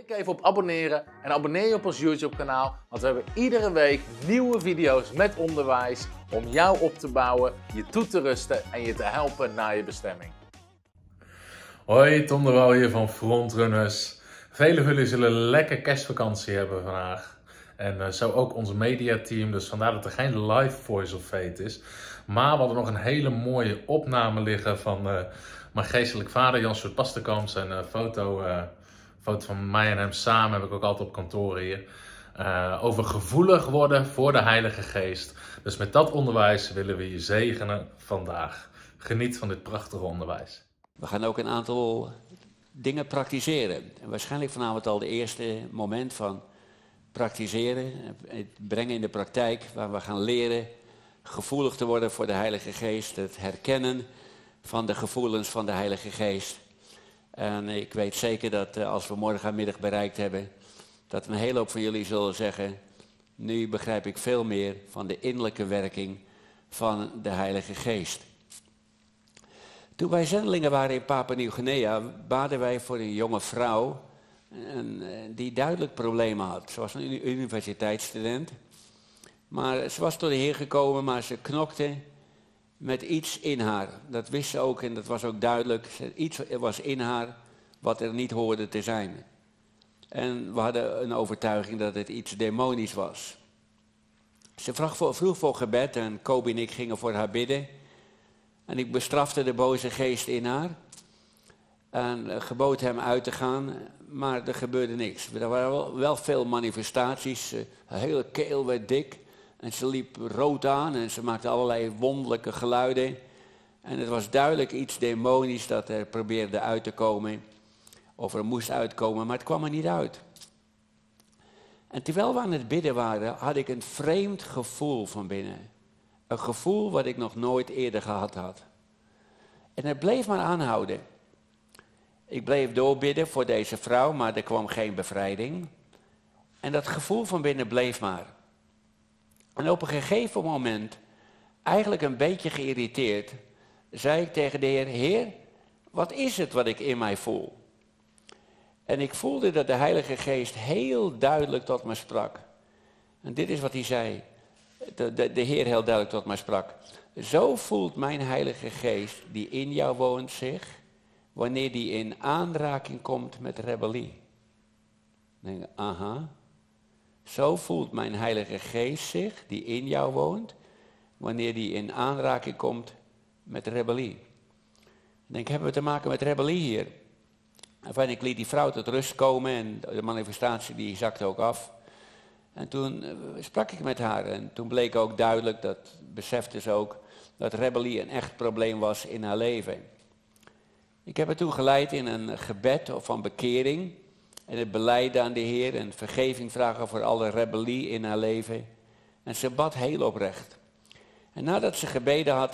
Klik even op abonneren en abonneer je op ons YouTube kanaal, want we hebben iedere week nieuwe video's met onderwijs om jou op te bouwen, je toe te rusten en je te helpen naar je bestemming. Hoi, Tom de Waal hier van Frontrunners. Velen van jullie zullen lekker kerstvakantie hebben vandaag. En zo ook ons mediateam, dus vandaar dat er geen live Voice of Fate is. Maar we hadden nog een hele mooie opname liggen van mijn geestelijk vader, Jan-Sjoerd Pasterkamp. Zijn foto van mij en hem samen heb ik ook altijd op kantoor hier. Over gevoelig worden voor de Heilige Geest. Dus met dat onderwijs willen we je zegenen vandaag. Geniet van dit prachtige onderwijs. We gaan ook een aantal dingen praktiseren. En waarschijnlijk vanavond al de eerste moment van praktiseren. Het brengen in de praktijk waar we gaan leren gevoelig te worden voor de Heilige Geest. Het herkennen van de gevoelens van de Heilige Geest. En ik weet zeker dat als we morgenmiddag bereikt hebben, dat een hele hoop van jullie zullen zeggen, nu begrijp ik veel meer van de innerlijke werking van de Heilige Geest. Toen wij zendelingen waren in Papua-Nieuw-Guinea, baden wij voor een jonge vrouw die duidelijk problemen had. Ze was een universiteitsstudent, maar ze was tot de Heer gekomen, maar ze knokte met iets in haar. Dat wist ze ook en dat was ook duidelijk. Iets was in haar wat er niet hoorde te zijn. En we hadden een overtuiging dat het iets demonisch was. Ze vroeg voor gebed en Kobe en ik gingen voor haar bidden. En ik bestrafte de boze geest in haar. En gebood hem uit te gaan, maar er gebeurde niks. Er waren wel veel manifestaties. Haar hele keel werd dik. En ze liep rood aan en ze maakte allerlei wonderlijke geluiden. En het was duidelijk iets demonisch dat er probeerde uit te komen. Of er moest uitkomen, maar het kwam er niet uit. En terwijl we aan het bidden waren, had ik een vreemd gevoel van binnen. Een gevoel wat ik nog nooit eerder gehad had. En het bleef maar aanhouden. Ik bleef doorbidden voor deze vrouw, maar er kwam geen bevrijding. En dat gevoel van binnen bleef maar. En op een gegeven moment, eigenlijk een beetje geïrriteerd, zei ik tegen de Heer, Heer, wat is het wat ik in mij voel? En ik voelde dat de Heilige Geest heel duidelijk tot me sprak. En dit is wat hij zei. De Heer heel duidelijk tot mij sprak. Zo voelt mijn Heilige Geest, die in jou woont, zich, wanneer die in aanraking komt met rebellie. Dan denk ik, aha. Zo voelt mijn Heilige Geest zich, die in jou woont, wanneer die in aanraking komt met rebellie. Dan denk ik, hebben we te maken met rebellie hier? Enfin, ik liet die vrouw tot rust komen en de manifestatie die zakte ook af. En toen sprak ik met haar en toen bleek ook duidelijk, dat besefte ze ook, dat rebellie een echt probleem was in haar leven. Ik heb haar toen geleid in een gebed van bekering. En het belijden aan de Heer en vergeving vragen voor alle rebellie in haar leven. En ze bad heel oprecht. En nadat ze gebeden had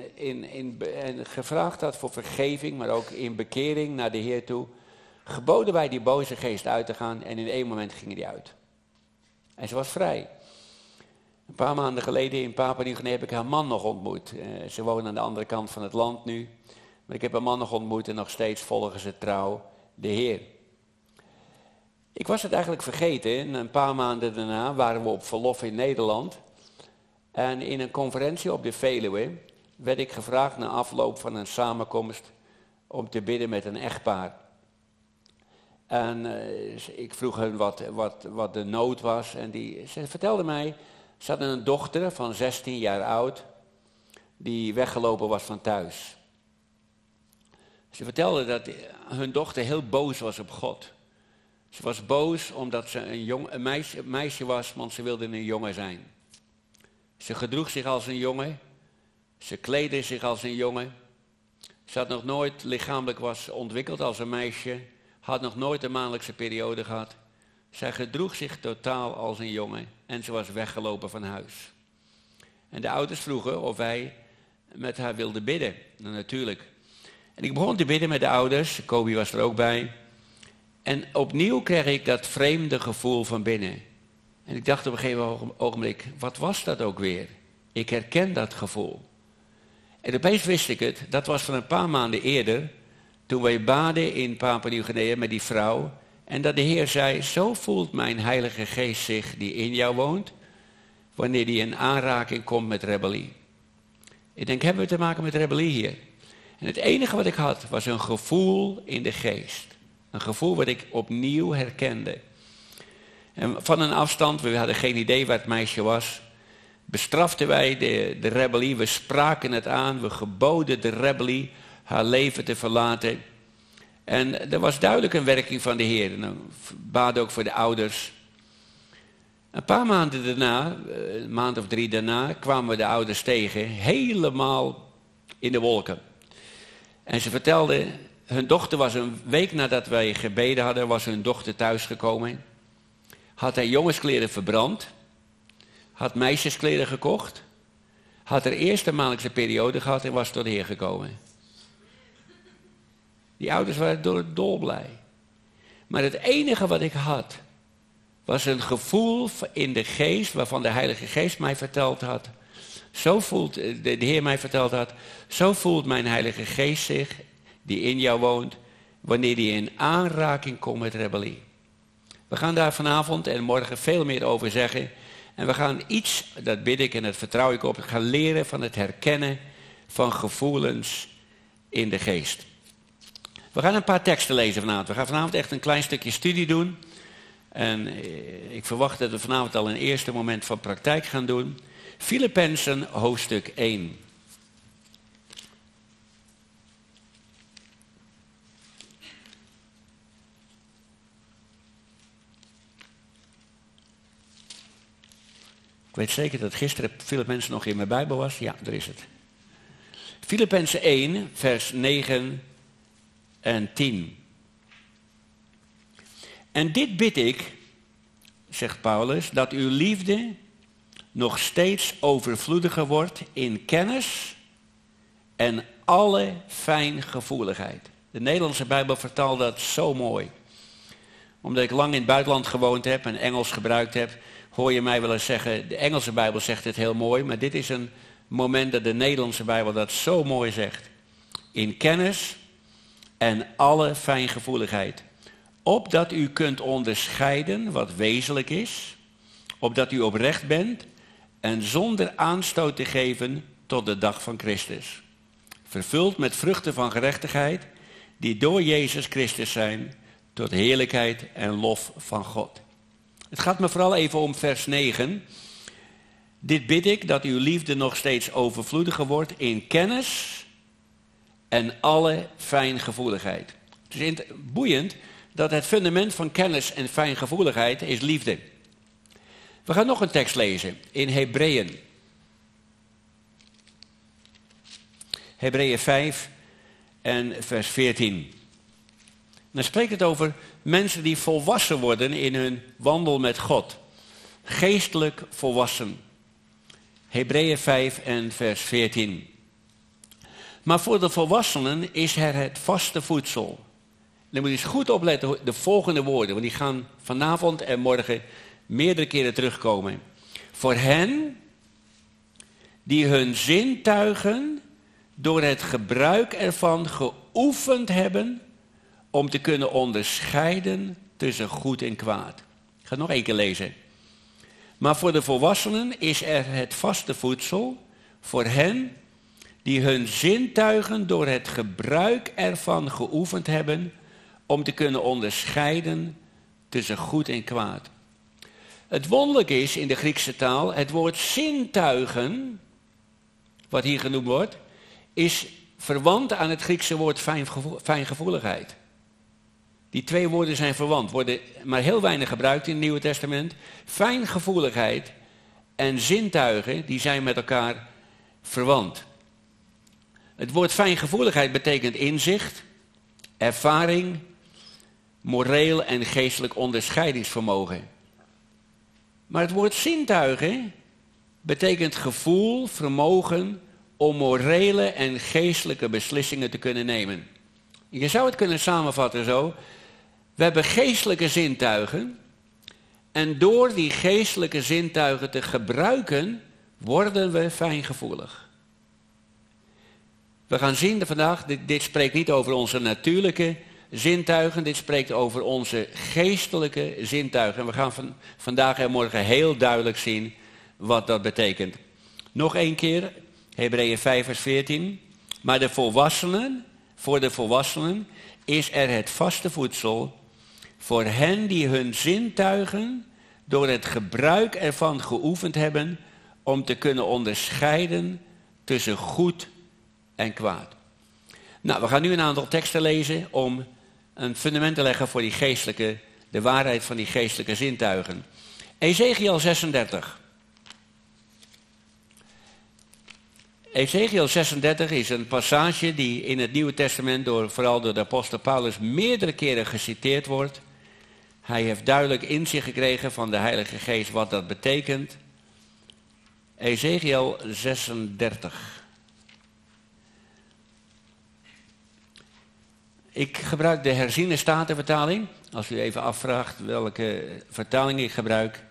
en gevraagd had voor vergeving, maar ook in bekering naar de Heer toe, geboden wij die boze geest uit te gaan en in één moment ging die uit. En ze was vrij. Een paar maanden geleden in Papua-Nieuw-Guinea heb ik haar man nog ontmoet. Ze wonen aan de andere kant van het land nu. Maar ik heb haar man nog ontmoet en nog steeds volgen ze trouw de Heer. Ik was het eigenlijk vergeten en een paar maanden daarna waren we op verlof in Nederland. En in een conferentie op de Veluwe werd ik gevraagd na afloop van een samenkomst om te bidden met een echtpaar. En ik vroeg hen wat de nood was en ze vertelde mij, ze hadden een dochter van 16 jaar oud die weggelopen was van thuis. Ze vertelde dat hun dochter heel boos was op God. Ze was boos omdat ze een meisje was, want ze wilde een jongen zijn. Ze gedroeg zich als een jongen. Ze kleedde zich als een jongen. Ze had nog nooit lichamelijk was ontwikkeld als een meisje. Had nog nooit een maandelijkse periode gehad. Zij gedroeg zich totaal als een jongen. En ze was weggelopen van huis. En de ouders vroegen of wij met haar wilden bidden. Nou, natuurlijk. En ik begon te bidden met de ouders. Kobe was er ook bij. En opnieuw kreeg ik dat vreemde gevoel van binnen. En ik dacht op een gegeven ogenblik, wat was dat ook weer? Ik herken dat gevoel. En opeens wist ik het, dat was van een paar maanden eerder, toen wij baden in Papua-Nieuw-Guinea met die vrouw. En dat de Heer zei, zo voelt mijn Heilige Geest zich die in jou woont, wanneer die in aanraking komt met rebellie. Ik denk, hebben we te maken met rebellie hier? En het enige wat ik had, was een gevoel in de geest. Een gevoel wat ik opnieuw herkende. En van een afstand, we hadden geen idee waar het meisje was, bestraften wij de rebellie, we spraken het aan, we geboden de rebellie haar leven te verlaten. En er was duidelijk een werking van de Heer. En we baden ook voor de ouders. Een paar maanden daarna, een maand of 3 daarna, kwamen we de ouders tegen, helemaal in de wolken. En ze vertelden, hun dochter was een week nadat wij gebeden hadden, was hun dochter thuisgekomen. Had haar jongenskleren verbrand, had meisjeskleren gekocht, had haar eerste maandelijkse periode gehad en was tot de Heer gekomen. Die ouders waren door het dolblij. Maar het enige wat ik had, was een gevoel in de geest, waarvan de Heilige Geest mij verteld had. Zo voelt, de Heer mij verteld had, zo voelt mijn Heilige Geest zich, die in jou woont, wanneer die in aanraking komt met rebellie. We gaan daar vanavond en morgen veel meer over zeggen. En we gaan iets, dat bid ik en dat vertrouw ik op, gaan leren van het herkennen van gevoelens in de geest. We gaan een paar teksten lezen vanavond. We gaan vanavond echt een klein stukje studie doen. En ik verwacht dat we vanavond al een eerste moment van praktijk gaan doen. Filippenzen hoofdstuk 1. Ik weet zeker dat gisteren Filippenzen nog in mijn Bijbel was. Ja, daar is het. Filippenzen 1, vers 9 en 10. En dit bid ik, zegt Paulus, dat uw liefde nog steeds overvloediger wordt in kennis en alle fijngevoeligheid. De Nederlandse Bijbel vertaalt dat zo mooi. Omdat ik lang in het buitenland gewoond heb en Engels gebruikt heb, hoor je mij wel eens zeggen, de Engelse Bijbel zegt het heel mooi, maar dit is een moment dat de Nederlandse Bijbel dat zo mooi zegt. In kennis en alle fijngevoeligheid. Opdat u kunt onderscheiden wat wezenlijk is, opdat u oprecht bent en zonder aanstoot te geven tot de dag van Christus. Vervuld met vruchten van gerechtigheid, die door Jezus Christus zijn, tot heerlijkheid en lof van God. Het gaat me vooral even om vers 9. Dit bid ik, dat uw liefde nog steeds overvloediger wordt in kennis en alle fijngevoeligheid. Het is boeiend dat het fundament van kennis en fijngevoeligheid is liefde. We gaan nog een tekst lezen in Hebreeën. Hebreeën 5 en vers 14. Dan spreekt het over mensen die volwassen worden in hun wandel met God. Geestelijk volwassen. Hebreeën 5 en vers 14. Maar voor de volwassenen is er het vaste voedsel. Dan moet je eens goed opletten de volgende woorden, want die gaan vanavond en morgen meerdere keren terugkomen. Voor hen die hun zintuigen door het gebruik ervan geoefend hebben om te kunnen onderscheiden tussen goed en kwaad. Ik ga het nog 1 keer lezen. Maar voor de volwassenen is er het vaste voedsel, voor hen die hun zintuigen door het gebruik ervan geoefend hebben om te kunnen onderscheiden tussen goed en kwaad. Het wonderlijke is in de Griekse taal, het woord zintuigen, wat hier genoemd wordt, is verwant aan het Griekse woord fijngevoeligheid. Die 2 woorden zijn verwant, worden maar heel weinig gebruikt in het Nieuwe Testament. Fijngevoeligheid en zintuigen, die zijn met elkaar verwant. Het woord fijngevoeligheid betekent inzicht, ervaring, moreel en geestelijk onderscheidingsvermogen. Maar het woord zintuigen betekent gevoel, vermogen om morele en geestelijke beslissingen te kunnen nemen. Je zou het kunnen samenvatten zo. We hebben geestelijke zintuigen en door die geestelijke zintuigen te gebruiken, worden we fijngevoelig. We gaan zien vandaag, dit spreekt niet over onze natuurlijke zintuigen. Dit spreekt over onze geestelijke zintuigen. En we gaan vandaag en morgen heel duidelijk zien wat dat betekent. Nog één keer, Hebreeën 5 vers 14. Maar voor de volwassenen is er het vaste voedsel voor hen die hun zintuigen door het gebruik ervan geoefend hebben om te kunnen onderscheiden tussen goed en kwaad. Nou, we gaan nu een aantal teksten lezen om een fundament te leggen voor de waarheid van die geestelijke zintuigen. Ezechiël 36. Ezechiël 36 is een passage die in het Nieuwe Testament vooral door de apostel Paulus meerdere keren geciteerd wordt. Hij heeft duidelijk inzicht gekregen van de Heilige Geest wat dat betekent. Ezechiël 36. Ik gebruik de herziene statenvertaling, als u even afvraagt welke vertaling ik gebruik.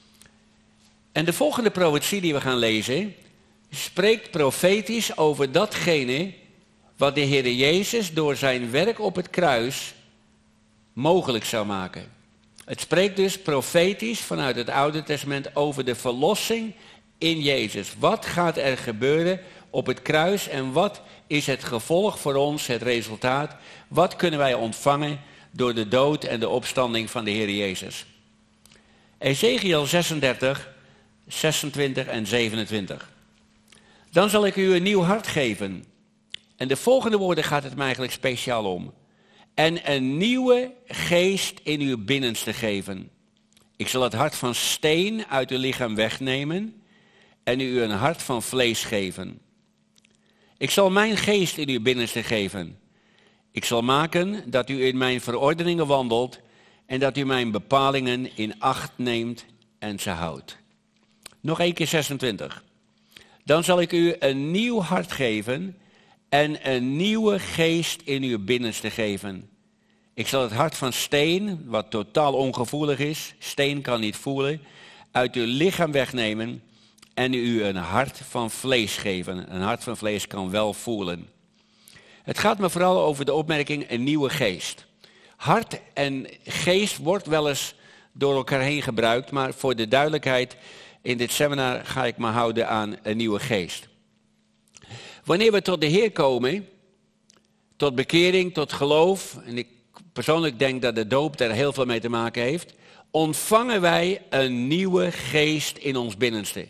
En de volgende profetie die we gaan lezen spreekt profetisch over datgene wat de Heer Jezus door zijn werk op het kruis mogelijk zou maken. Het spreekt dus profetisch vanuit het Oude Testament over de verlossing in Jezus. Wat gaat er gebeuren op het kruis en wat is het gevolg voor ons, het resultaat? Wat kunnen wij ontvangen door de dood en de opstanding van de Heer Jezus? Ezechiël 36, 26 en 27. Dan zal ik u een nieuw hart geven. En de volgende woorden gaat het mij eigenlijk speciaal om. En een nieuwe geest in uw binnenste geven. Ik zal het hart van steen uit uw lichaam wegnemen en u een hart van vlees geven. Ik zal mijn geest in uw binnenste geven. Ik zal maken dat u in mijn verordeningen wandelt en dat u mijn bepalingen in acht neemt en ze houdt. Nog één keer 26. Dan zal ik u een nieuw hart geven en een nieuwe geest in uw binnenste geven. Ik zal het hart van steen, wat totaal ongevoelig is, steen kan niet voelen, uit uw lichaam wegnemen en u een hart van vlees geven. Een hart van vlees kan wel voelen. Het gaat me vooral over de opmerking een nieuwe geest. Hart en geest wordt wel eens door elkaar heen gebruikt, maar voor de duidelijkheid in dit seminar ga ik me houden aan een nieuwe geest. Wanneer we tot de Heer komen, tot bekering, tot geloof, en ik persoonlijk denk dat de doop daar heel veel mee te maken heeft, ontvangen wij een nieuwe geest in ons binnenste.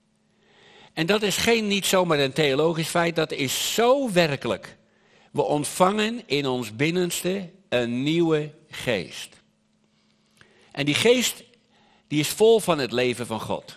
En dat is niet zomaar een theologisch feit, dat is zo werkelijk. We ontvangen in ons binnenste een nieuwe geest. En die geest die is vol van het leven van God.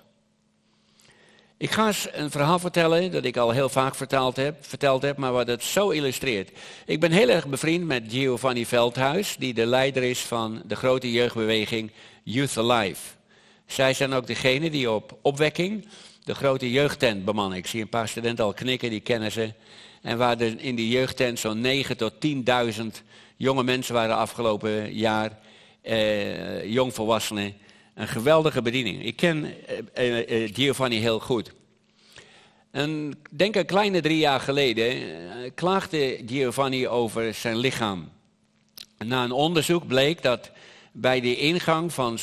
Ik ga eens een verhaal vertellen dat ik al heel vaak verteld heb, maar wat het zo illustreert. Ik ben heel erg bevriend met Giovanni Veldhuis, die de leider is van de grote jeugdbeweging Youth Alive. Zij zijn ook degene die op opwekking de grote jeugdtent bemannen. Ik zie een paar studenten al knikken, die kennen ze. En waar er in die jeugdtent zo'n 9.000 tot 10.000 jonge mensen waren afgelopen jaar, jongvolwassenen. Een geweldige bediening. Ik ken Giovanni heel goed. En ik denk een kleine 3 jaar geleden klaagde Giovanni over zijn lichaam. Na een onderzoek bleek dat bij de ingang van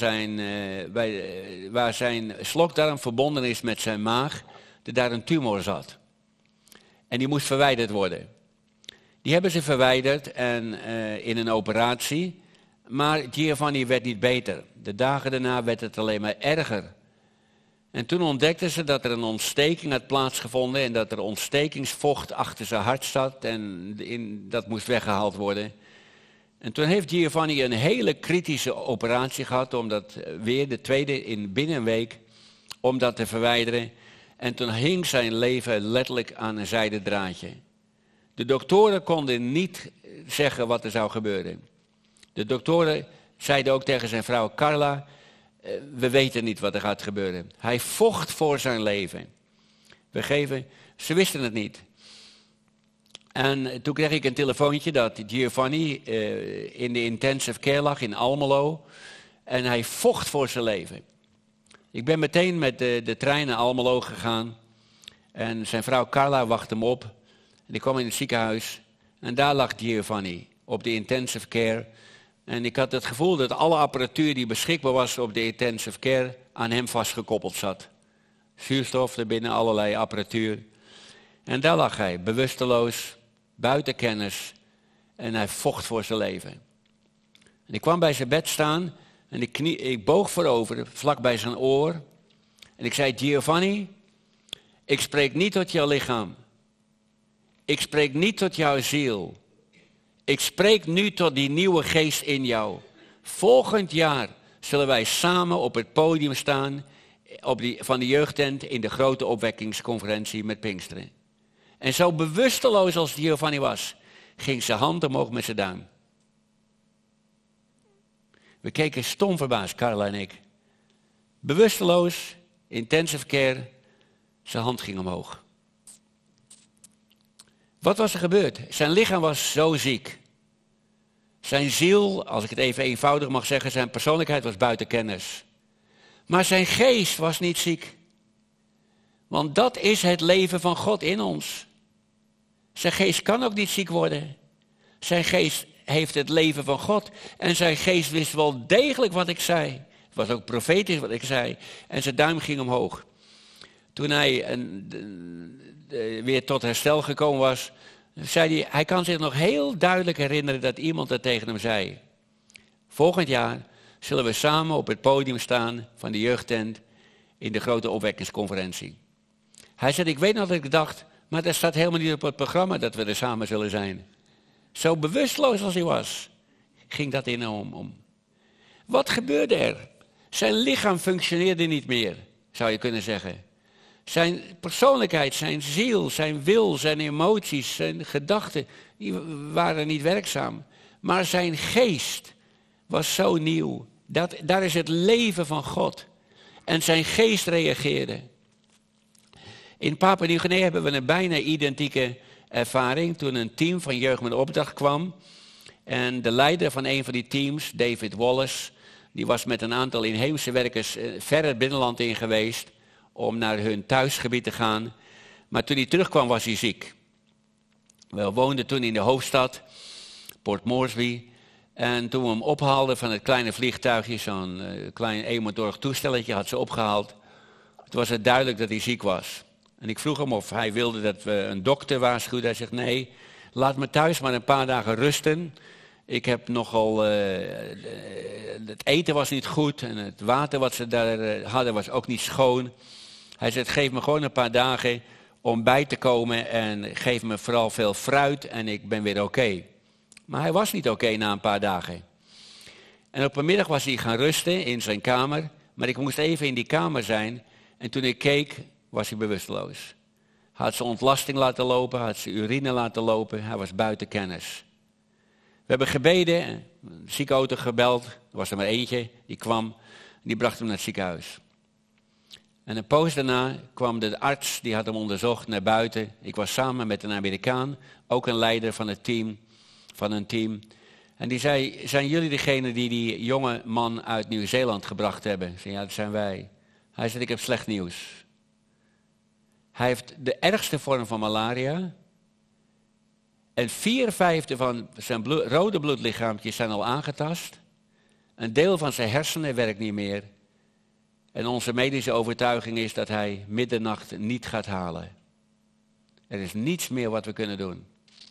waar zijn slokdarm verbonden is met zijn maag, dat daar een tumor zat. En die moest verwijderd worden. Die hebben ze verwijderd en in een operatie. Maar Giovanni werd niet beter. De dagen daarna werd het alleen maar erger. En toen ontdekten ze dat er een ontsteking had plaatsgevonden en dat er ontstekingsvocht achter zijn hart zat en dat moest weggehaald worden. En toen heeft Giovanni een hele kritische operatie gehad om dat weer, de tweede binnen een week, om dat te verwijderen. En toen hing zijn leven letterlijk aan een zijden draadje. De doktoren konden niet zeggen wat er zou gebeuren. De doktoren zeiden ook tegen zijn vrouw Carla, we weten niet wat er gaat gebeuren. Hij vocht voor zijn leven. Ze wisten het niet. En toen kreeg ik een telefoontje dat Giovanni in de intensive care lag in Almelo. En hij vocht voor zijn leven. Ik ben meteen met de trein naar Almelo gegaan. En zijn vrouw Carla wachtte hem op. En ik kwam in het ziekenhuis. En daar lag Giovanni. op de intensive care. En ik had het gevoel dat alle apparatuur die beschikbaar was op de intensive care aan hem vastgekoppeld zat. Zuurstof er binnen, allerlei apparatuur. En daar lag hij, bewusteloos, buiten kennis. En hij vocht voor zijn leven. En ik kwam bij zijn bed staan en ik boog voorover, vlak bij zijn oor. En ik zei, Giovanni, ik spreek niet tot jouw lichaam. Ik spreek niet tot jouw ziel. Ik spreek nu tot die nieuwe geest in jou. Volgend jaar zullen wij samen op het podium staan van de jeugdtent in de grote opwekkingsconferentie met Pinksteren. En zo bewusteloos als Giovanni was, ging zijn hand omhoog met zijn duim. We keken stom verbaasd, Carla en ik. Bewusteloos, intensive care, zijn hand ging omhoog. Wat was er gebeurd? Zijn lichaam was zo ziek. Zijn ziel, als ik het even eenvoudig mag zeggen, zijn persoonlijkheid was buiten kennis. Maar zijn geest was niet ziek. Want dat is het leven van God in ons. Zijn geest kan ook niet ziek worden. Zijn geest heeft het leven van God. En zijn geest wist wel degelijk wat ik zei. Het was ook profetisch wat ik zei. En zijn duim ging omhoog. Toen hij weer tot herstel gekomen was, zei hij kan zich nog heel duidelijk herinneren dat iemand dat tegen hem zei. Volgend jaar zullen we samen op het podium staan van de jeugdtent in de grote opwekkingsconferentie. Hij zei, ik weet nog dat ik dacht, maar dat staat helemaal niet op het programma dat we er samen zullen zijn. Zo bewusteloos als hij was, ging dat in hem om. Wat gebeurde er? Zijn lichaam functioneerde niet meer, zou je kunnen zeggen. Zijn persoonlijkheid, zijn ziel, zijn wil, zijn emoties, zijn gedachten, die waren niet werkzaam. Maar zijn geest was zo nieuw. Daar is het leven van God. En zijn geest reageerde. In Papua Nieuw-Guinea hebben we een bijna identieke ervaring toen een team van Jeugd met Opdracht kwam. En de leider van een van die teams, David Wallace, die was met een aantal inheemse werkers ver het binnenland in geweest om naar hun thuisgebied te gaan. Maar toen hij terugkwam was hij ziek. We woonden toen in de hoofdstad, Port Moresby. En toen we hem ophaalden van het kleine vliegtuigje, zo'n klein eenmotorig toestelletje had ze opgehaald. Toen was het duidelijk dat hij ziek was. En ik vroeg hem of hij wilde dat we een dokter waarschuwden. Hij zegt, nee, laat me thuis maar een paar dagen rusten. Ik heb nogal, het eten was niet goed en het water wat ze daar hadden was ook niet schoon. Hij zegt, geef me gewoon een paar dagen om bij te komen en geef me vooral veel fruit en ik ben weer oké. Maar hij was niet oké na een paar dagen. En op een middag was hij gaan rusten in zijn kamer, maar ik moest even in die kamer zijn en toen ik keek was hij bewusteloos. Hij had zijn ontlasting laten lopen, had zijn urine laten lopen, hij was buiten kennis. We hebben gebeden, een ziekenauto gebeld, er was er maar eentje, die kwam, die bracht hem naar het ziekenhuis. En een poos daarna kwam de arts, die had hem onderzocht, naar buiten. Ik was samen met een Amerikaan, ook een leider van een team. En die zei, zijn jullie degene die jonge man uit Nieuw-Zeeland gebracht hebben? Ik zei, ja, dat zijn wij. Hij zei, ik heb slecht nieuws. Hij heeft de ergste vorm van malaria. En 4/5 van zijn rode bloedlichaampjes zijn al aangetast. Een deel van zijn hersenen werkt niet meer. En onze medische overtuiging is dat hij middernacht niet gaat halen. Er is niets meer wat we kunnen doen.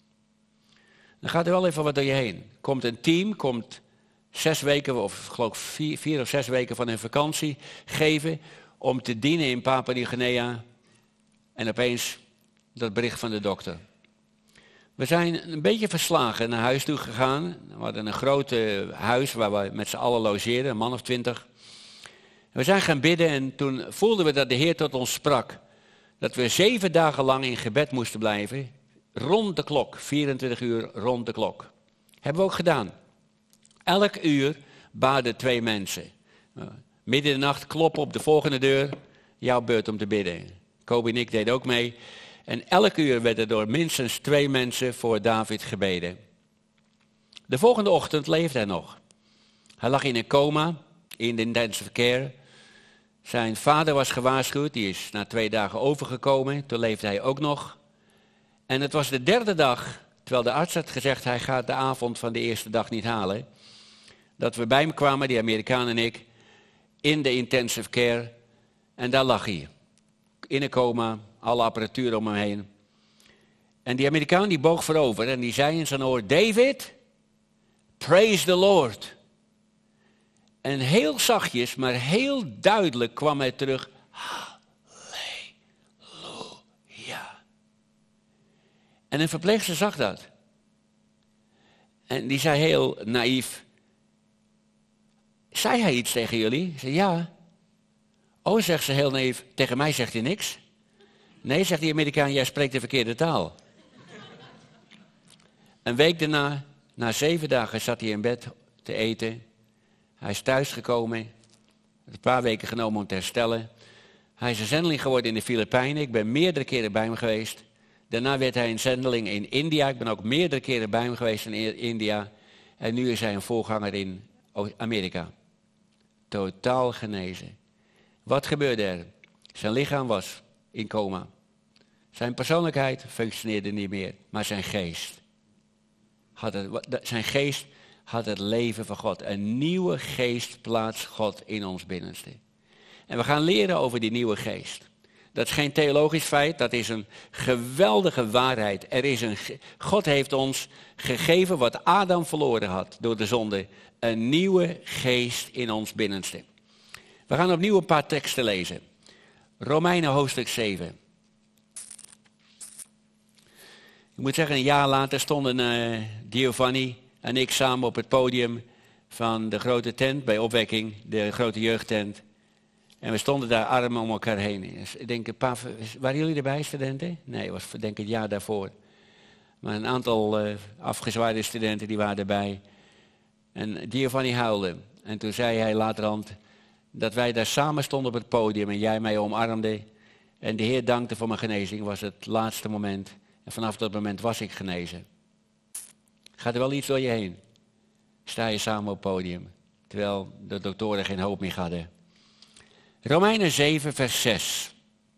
Dan gaat er wel even wat door je heen. Komt een team, komt 6 weken, of geloof 4 of 6 weken van hun vakantie geven om te dienen in Papua Nieuw-Guinea. En opeens dat bericht van de dokter. We zijn een beetje verslagen naar huis toe gegaan. We hadden een groot huis waar we met z'n allen logeerden, een man of 20. We zijn gaan bidden en toen voelden we dat de Heer tot ons sprak. Dat we 7 dagen lang in gebed moesten blijven. Rond de klok, 24 uur rond de klok. Hebben we ook gedaan. Elk uur baden 2 mensen. Midden in de nacht kloppen op de volgende deur. Jouw beurt om te bidden. Kobe en ik deden ook mee. En elk uur werden door minstens 2 mensen voor David gebeden. De volgende ochtend leefde hij nog. Hij lag in een coma, in de intensive care. Zijn vader was gewaarschuwd, die is na 2 dagen overgekomen. Toen leefde hij ook nog. En het was de 3e dag terwijl de arts had gezegd, hij gaat de avond van de eerste dag niet halen, dat we bij me kwamen, die Amerikaan en ik, in de intensive care. En daar lag hij. In een coma, alle apparatuur om hem heen. En die Amerikaan die boog voorover en die zei in zijn oor, David, praise the Lord. En heel zachtjes, maar heel duidelijk kwam hij terug, halleluja. En een verpleegster zag dat. En die zei heel naïef, zei hij iets tegen jullie? Ik zei, ja. Oh, zegt ze heel naïef, tegen mij zegt hij niks. Nee, zegt die Amerikaan, jij spreekt de verkeerde taal. Een week daarna, na 7 dagen, zat hij in bed te eten. Hij is thuisgekomen. Het heeft een paar weken genomen om te herstellen. Hij is een zendeling geworden in de Filipijnen. Ik ben meerdere keren bij hem geweest. Daarna werd hij een zendeling in India. Ik ben ook meerdere keren bij hem geweest in India. En nu is hij een voorganger in Amerika. Totaal genezen. Wat gebeurde er? Zijn lichaam was in coma. Zijn persoonlijkheid functioneerde niet meer, maar zijn geest had het leven van God. Een nieuwe geest plaatst God in ons binnenste. En we gaan leren over die nieuwe geest. Dat is geen theologisch feit, dat is een geweldige waarheid. God heeft ons gegeven wat Adam verloren had door de zonde. Een nieuwe geest in ons binnenste. We gaan opnieuw een paar teksten lezen. Romeinen hoofdstuk 7. Ik moet zeggen, een jaar later stonden Giovanni en ik samen op het podium van de grote tent bij opwekking, de grote jeugdtent. En we stonden daar armen om elkaar heen. Ik denk, waren jullie erbij, studenten? Nee, het was denk ik het jaar daarvoor. Maar een aantal afgezwaaide studenten die waren erbij. En Giovanni huilde. En toen zei hij laterhand dat wij daar samen stonden op het podium en jij mij omarmde. En de Heer dankte voor mijn genezing, was het laatste moment. En vanaf dat moment was ik genezen. Gaat er wel iets door je heen? Sta je samen op het podium, terwijl de doktoren geen hoop meer hadden. Romeinen 7 vers 6.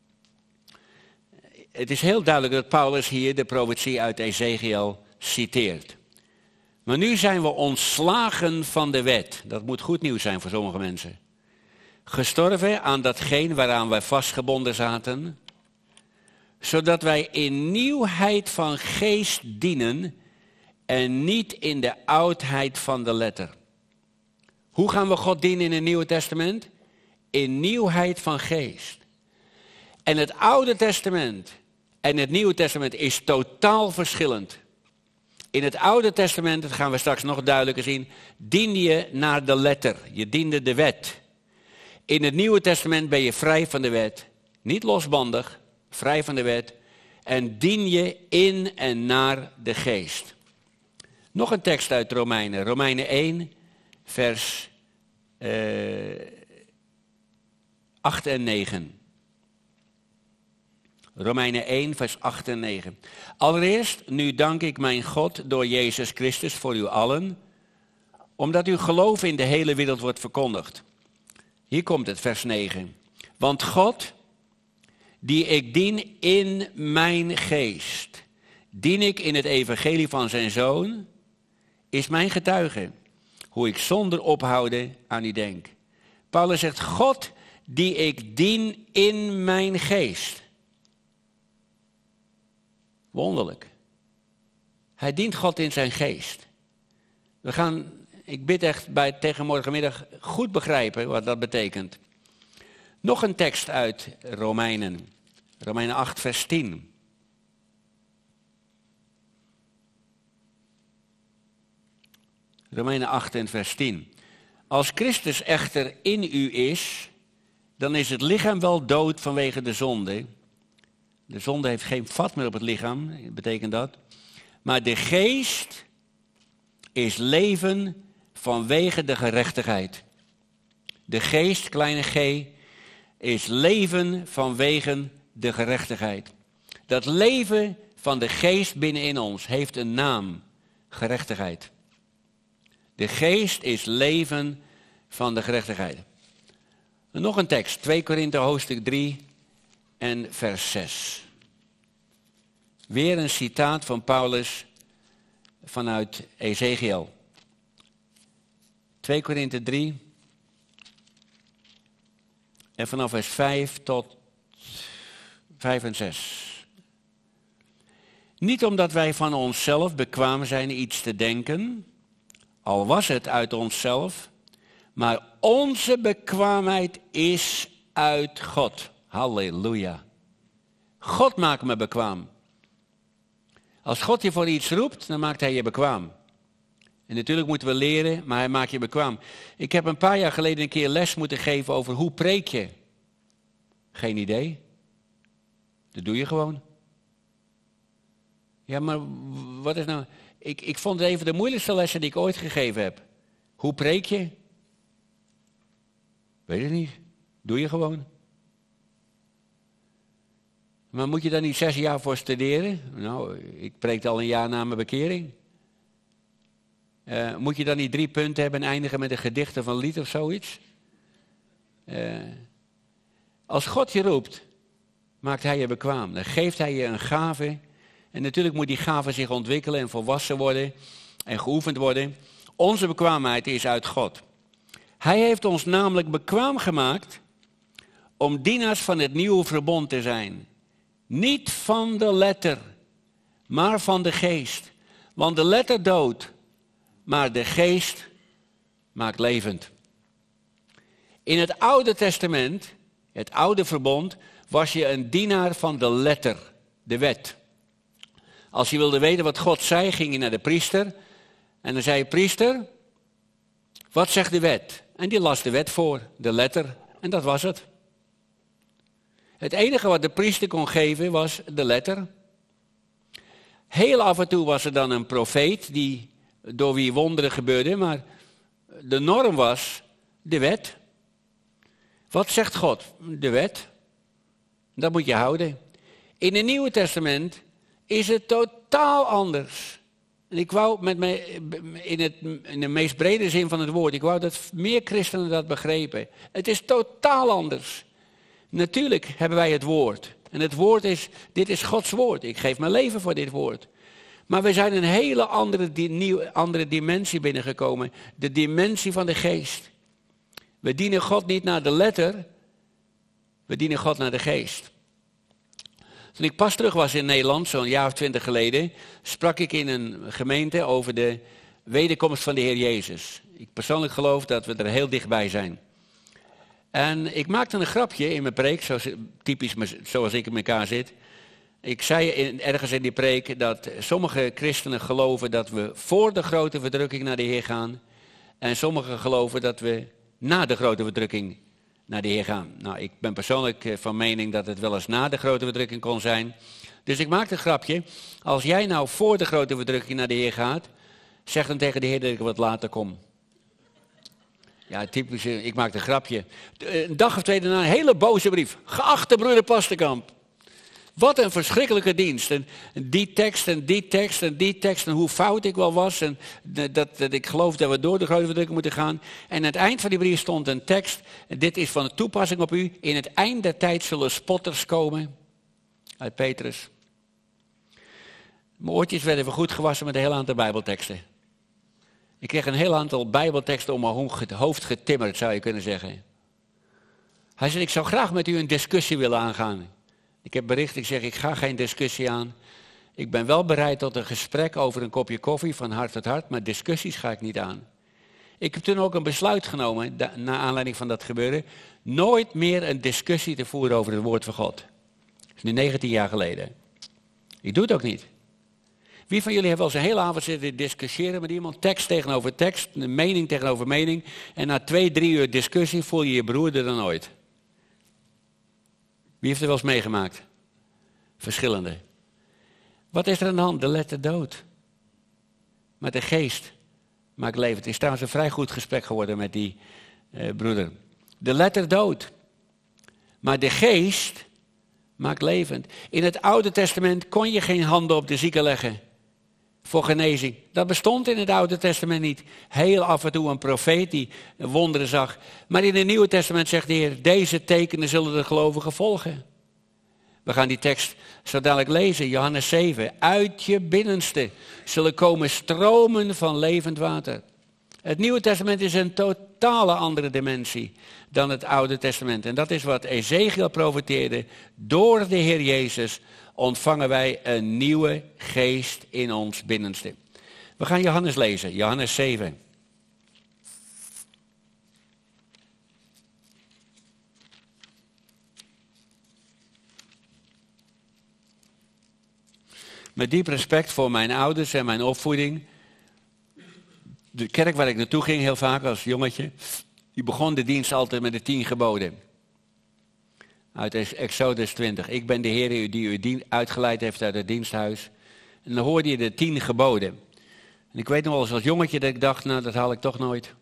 Het is heel duidelijk dat Paulus hier de profetie uit Ezekiel citeert. Maar nu zijn we ontslagen van de wet. Dat moet goed nieuws zijn voor sommige mensen. Gestorven aan datgene waaraan wij vastgebonden zaten, zodat wij in nieuwheid van geest dienen en niet in de oudheid van de letter. Hoe gaan we God dienen in het Nieuwe Testament? In nieuwheid van geest. En het Oude Testament en het Nieuwe Testament is totaal verschillend. In het Oude Testament, dat gaan we straks nog duidelijker zien, dien je naar de letter. Je diende de wet. In het Nieuwe Testament ben je vrij van de wet. Niet losbandig, vrij van de wet. En dien je in en naar de geest. Nog een tekst uit Romeinen. Romeinen 1, vers 8 en 9. Romeinen 1, vers 8 en 9. Allereerst, nu dank ik mijn God door Jezus Christus voor u allen, omdat uw geloof in de hele wereld wordt verkondigd. Hier komt het, vers 9. Want God, die ik dien in mijn geest, dien ik in het evangelie van zijn Zoon, is mijn getuige, hoe ik zonder ophouden aan u denk. Paulus zegt, God, die ik dien in mijn geest. Wonderlijk. Hij dient God in zijn geest. Ik bid echt tegen morgenmiddag goed begrijpen wat dat betekent. Nog een tekst uit Romeinen. Romeinen 8 vers 10. Romeinen 8 en vers 10. Als Christus echter in u is, dan is het lichaam wel dood vanwege de zonde. De zonde heeft geen vat meer op het lichaam, betekent dat. Maar de geest is leven vanwege de gerechtigheid. De geest, kleine g, is leven vanwege de gerechtigheid. Dat leven van de geest binnenin ons heeft een naam, gerechtigheid. De geest is leven van de gerechtigheid. En nog een tekst, 2 Korinthe hoofdstuk 3 en vers 6. Weer een citaat van Paulus vanuit Ezekiel. 2 Korinthe 3. En vanaf vers 5 tot 5 en 6. Niet omdat wij van onszelf bekwaam zijn iets te denken, al was het uit onszelf, maar onze bekwaamheid is uit God. Halleluja. God maakt me bekwaam. Als God je voor iets roept, dan maakt hij je bekwaam. En natuurlijk moeten we leren, maar hij maakt je bekwaam. Ik heb een paar jaar geleden een keer les moeten geven over hoe preek je. Geen idee. Dat doe je gewoon. Ja, maar wat is nou... Ik vond het een van de moeilijkste lessen die ik ooit gegeven heb. Hoe preek je? Weet ik niet. Doe je gewoon. Maar moet je daar niet 6 jaar voor studeren? Nou, ik preekte al een jaar na mijn bekering. Moet je dan niet 3 punten hebben en eindigen met een gedicht of een lied of zoiets? Als God je roept, maakt hij je bekwaam. Dan geeft hij je een gave. En natuurlijk moet die gave zich ontwikkelen en volwassen worden en geoefend worden. Onze bekwaamheid is uit God. Hij heeft ons namelijk bekwaam gemaakt om dienaars van het nieuwe verbond te zijn. Niet van de letter, maar van de geest. Want de letter doodt, maar de geest maakt levend. In het Oude Testament, het Oude Verbond, was je een dienaar van de letter, de wet. Als je wilde weten wat God zei, ging je naar de priester. En dan zei je, priester, wat zegt de wet? En die las de wet voor, de letter. En dat was het. Het enige wat de priester kon geven was de letter. Heel af en toe was er dan een profeet door wie wonderen gebeurden, maar de norm was de wet. Wat zegt God? De wet. Dat moet je houden. In het Nieuwe Testament is het totaal anders. En ik wou in de meest brede zin van het woord, ik wou dat meer christenen dat begrepen. Het is totaal anders. Natuurlijk hebben wij het woord. En het woord dit is Gods woord. Ik geef mijn leven voor dit woord. Maar we zijn een hele andere dimensie binnengekomen. De dimensie van de geest. We dienen God niet naar de letter. We dienen God naar de geest. Toen ik pas terug was in Nederland, zo'n jaar of 20 geleden, sprak ik in een gemeente over de wederkomst van de Heer Jezus. Ik persoonlijk geloof dat we er heel dichtbij zijn. En ik maakte een grapje in mijn preek, typisch zoals ik in elkaar zit. Ik zei ergens in die preek dat sommige christenen geloven dat we voor de grote verdrukking naar de Heer gaan. En sommigen geloven dat we na de grote verdrukking naar de Heer gaan. Nou, ik ben persoonlijk van mening dat het wel eens na de grote verdrukking kon zijn. Dus ik maakte een grapje. Als jij nou voor de grote verdrukking naar de Heer gaat, zeg dan tegen de Heer dat ik wat later kom. Ja, typisch, ik maakte een grapje. Een dag of 2 daarna een hele boze brief. Geachte broeder Pastenkamp. Wat een verschrikkelijke dienst. En die tekst en die tekst en die tekst en hoe fout ik wel was. En dat ik geloof dat we door de grote verdrukking moeten gaan. En aan het eind van die brief stond een tekst. Dit is van de toepassing op u. In het eind der tijd zullen spotters komen. Uit Petrus. Mijn oortjes werden weer goed gewassen met een heel aantal bijbelteksten. Ik kreeg een heel aantal bijbelteksten om mijn hoofd getimmerd, zou je kunnen zeggen. Hij zei, ik zou graag met u een discussie willen aangaan. Ik heb bericht, ik zeg, ik ga geen discussie aan. Ik ben wel bereid tot een gesprek over een kopje koffie van hart tot hart, maar discussies ga ik niet aan. Ik heb toen ook een besluit genomen, naar aanleiding van dat gebeuren, nooit meer een discussie te voeren over het woord van God. Dat is nu 19 jaar geleden. Ik doe het ook niet. Wie van jullie heeft wel eens een hele avond zitten discussiëren met iemand, tekst tegenover tekst, een mening tegenover mening, en na 2-3 uur discussie voel je je beroerder dan ooit? Wie heeft er wel eens meegemaakt? Verschillende. Wat is er aan de hand? De letter dood. Maar de geest maakt leven. Het is trouwens een vrij goed gesprek geworden met die broeder. De letter dood. Maar de geest maakt levend. In het Oude Testament kon je geen handen op de zieken leggen voor genezing. Dat bestond in het Oude Testament niet. Heel af en toe een profeet die wonderen zag. Maar in het Nieuwe Testament zegt de Heer, deze tekenen zullen de gelovigen volgen. We gaan die tekst zo dadelijk lezen, Johannes 7. Uit je binnenste zullen komen stromen van levend water. Het Nieuwe Testament is een totale andere dimensie dan het Oude Testament. En dat is wat Ezekiel profeteerde. Door de Heer Jezus ontvangen wij een nieuwe geest in ons binnenste. We gaan Johannes lezen, Johannes 7. Met diep respect voor mijn ouders en mijn opvoeding. De kerk waar ik naartoe ging heel vaak als jongetje, die begon de dienst altijd met de 10 geboden. Uit Exodus 20. Ik ben de Heer die u uitgeleid heeft uit het diensthuis. En dan hoorde je de 10 geboden. En ik weet nog wel eens als jongetje dat ik dacht, nou dat haal ik toch nooit.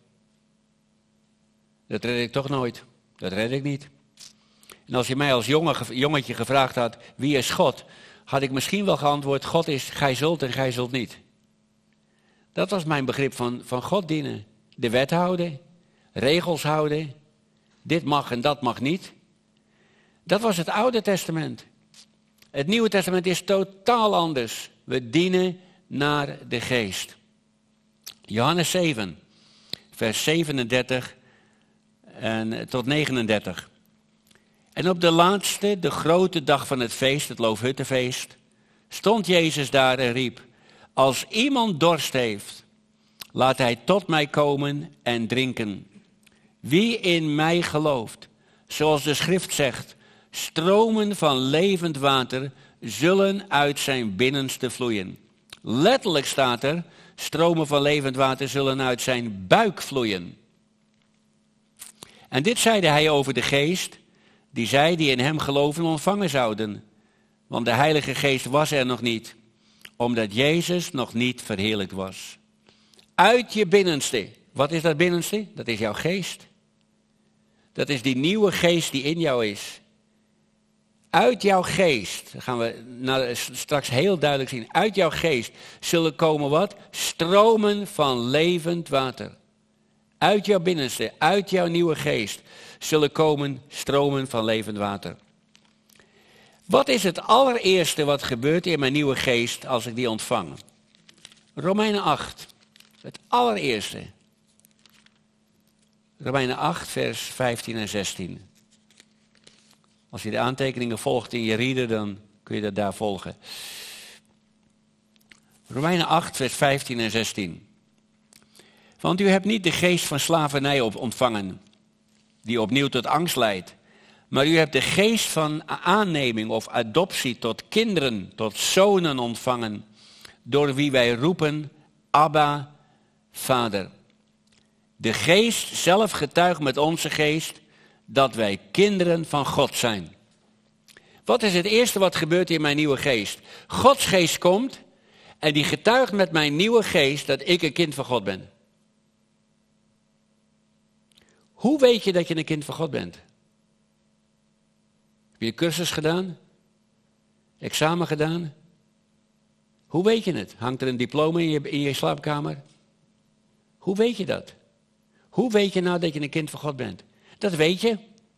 Dat red ik toch nooit. Dat red ik niet. En als je mij als jongetje gevraagd had, wie is God? Had ik misschien wel geantwoord, God is gij zult en gij zult niet. Dat was mijn begrip van God dienen. De wet houden, regels houden, dit mag en dat mag niet. Dat was het Oude Testament. Het Nieuwe Testament is totaal anders. We dienen naar de geest. Johannes 7, vers 37 tot 39. En op de laatste, de grote dag van het feest, het Loofhuttenfeest, stond Jezus daar en riep, als iemand dorst heeft, laat hij tot mij komen en drinken. Wie in mij gelooft, zoals de schrift zegt, stromen van levend water zullen uit zijn binnenste vloeien. Letterlijk staat er, stromen van levend water zullen uit zijn buik vloeien. En dit zeide hij over de geest, die zij die in hem geloven ontvangen zouden. Want de Heilige Geest was er nog niet, omdat Jezus nog niet verheerlijkt was. Uit je binnenste. Wat is dat binnenste? Dat is jouw geest. Dat is die nieuwe geest die in jou is. Uit jouw geest, dat gaan we straks heel duidelijk zien. Uit jouw geest zullen komen wat? Stromen van levend water. Uit jouw binnenste, uit jouw nieuwe geest zullen komen stromen van levend water. Wat is het allereerste wat gebeurt in mijn nieuwe geest als ik die ontvang? Romeinen 8, het allereerste. Romeinen 8, vers 15 en 16. Als je de aantekeningen volgt in je reader, dan kun je dat daar volgen. Romeinen 8, vers 15 en 16. Want u hebt niet de geest van slavernij ontvangen, die opnieuw tot angst leidt. Maar u hebt de geest van aanneming of adoptie tot kinderen, tot zonen ontvangen, door wie wij roepen, Abba, Vader. De geest zelf getuigt met onze geest dat wij kinderen van God zijn. Wat is het eerste wat gebeurt in mijn nieuwe geest? Gods geest komt en die getuigt met mijn nieuwe geest dat ik een kind van God ben. Hoe weet je dat je een kind van God bent? Heb je een cursus gedaan? Examen gedaan? Hoe weet je het? Hangt er een diploma in je slaapkamer? Hoe weet je dat? Hoe weet je nou dat je een kind van God bent? Dat weet je.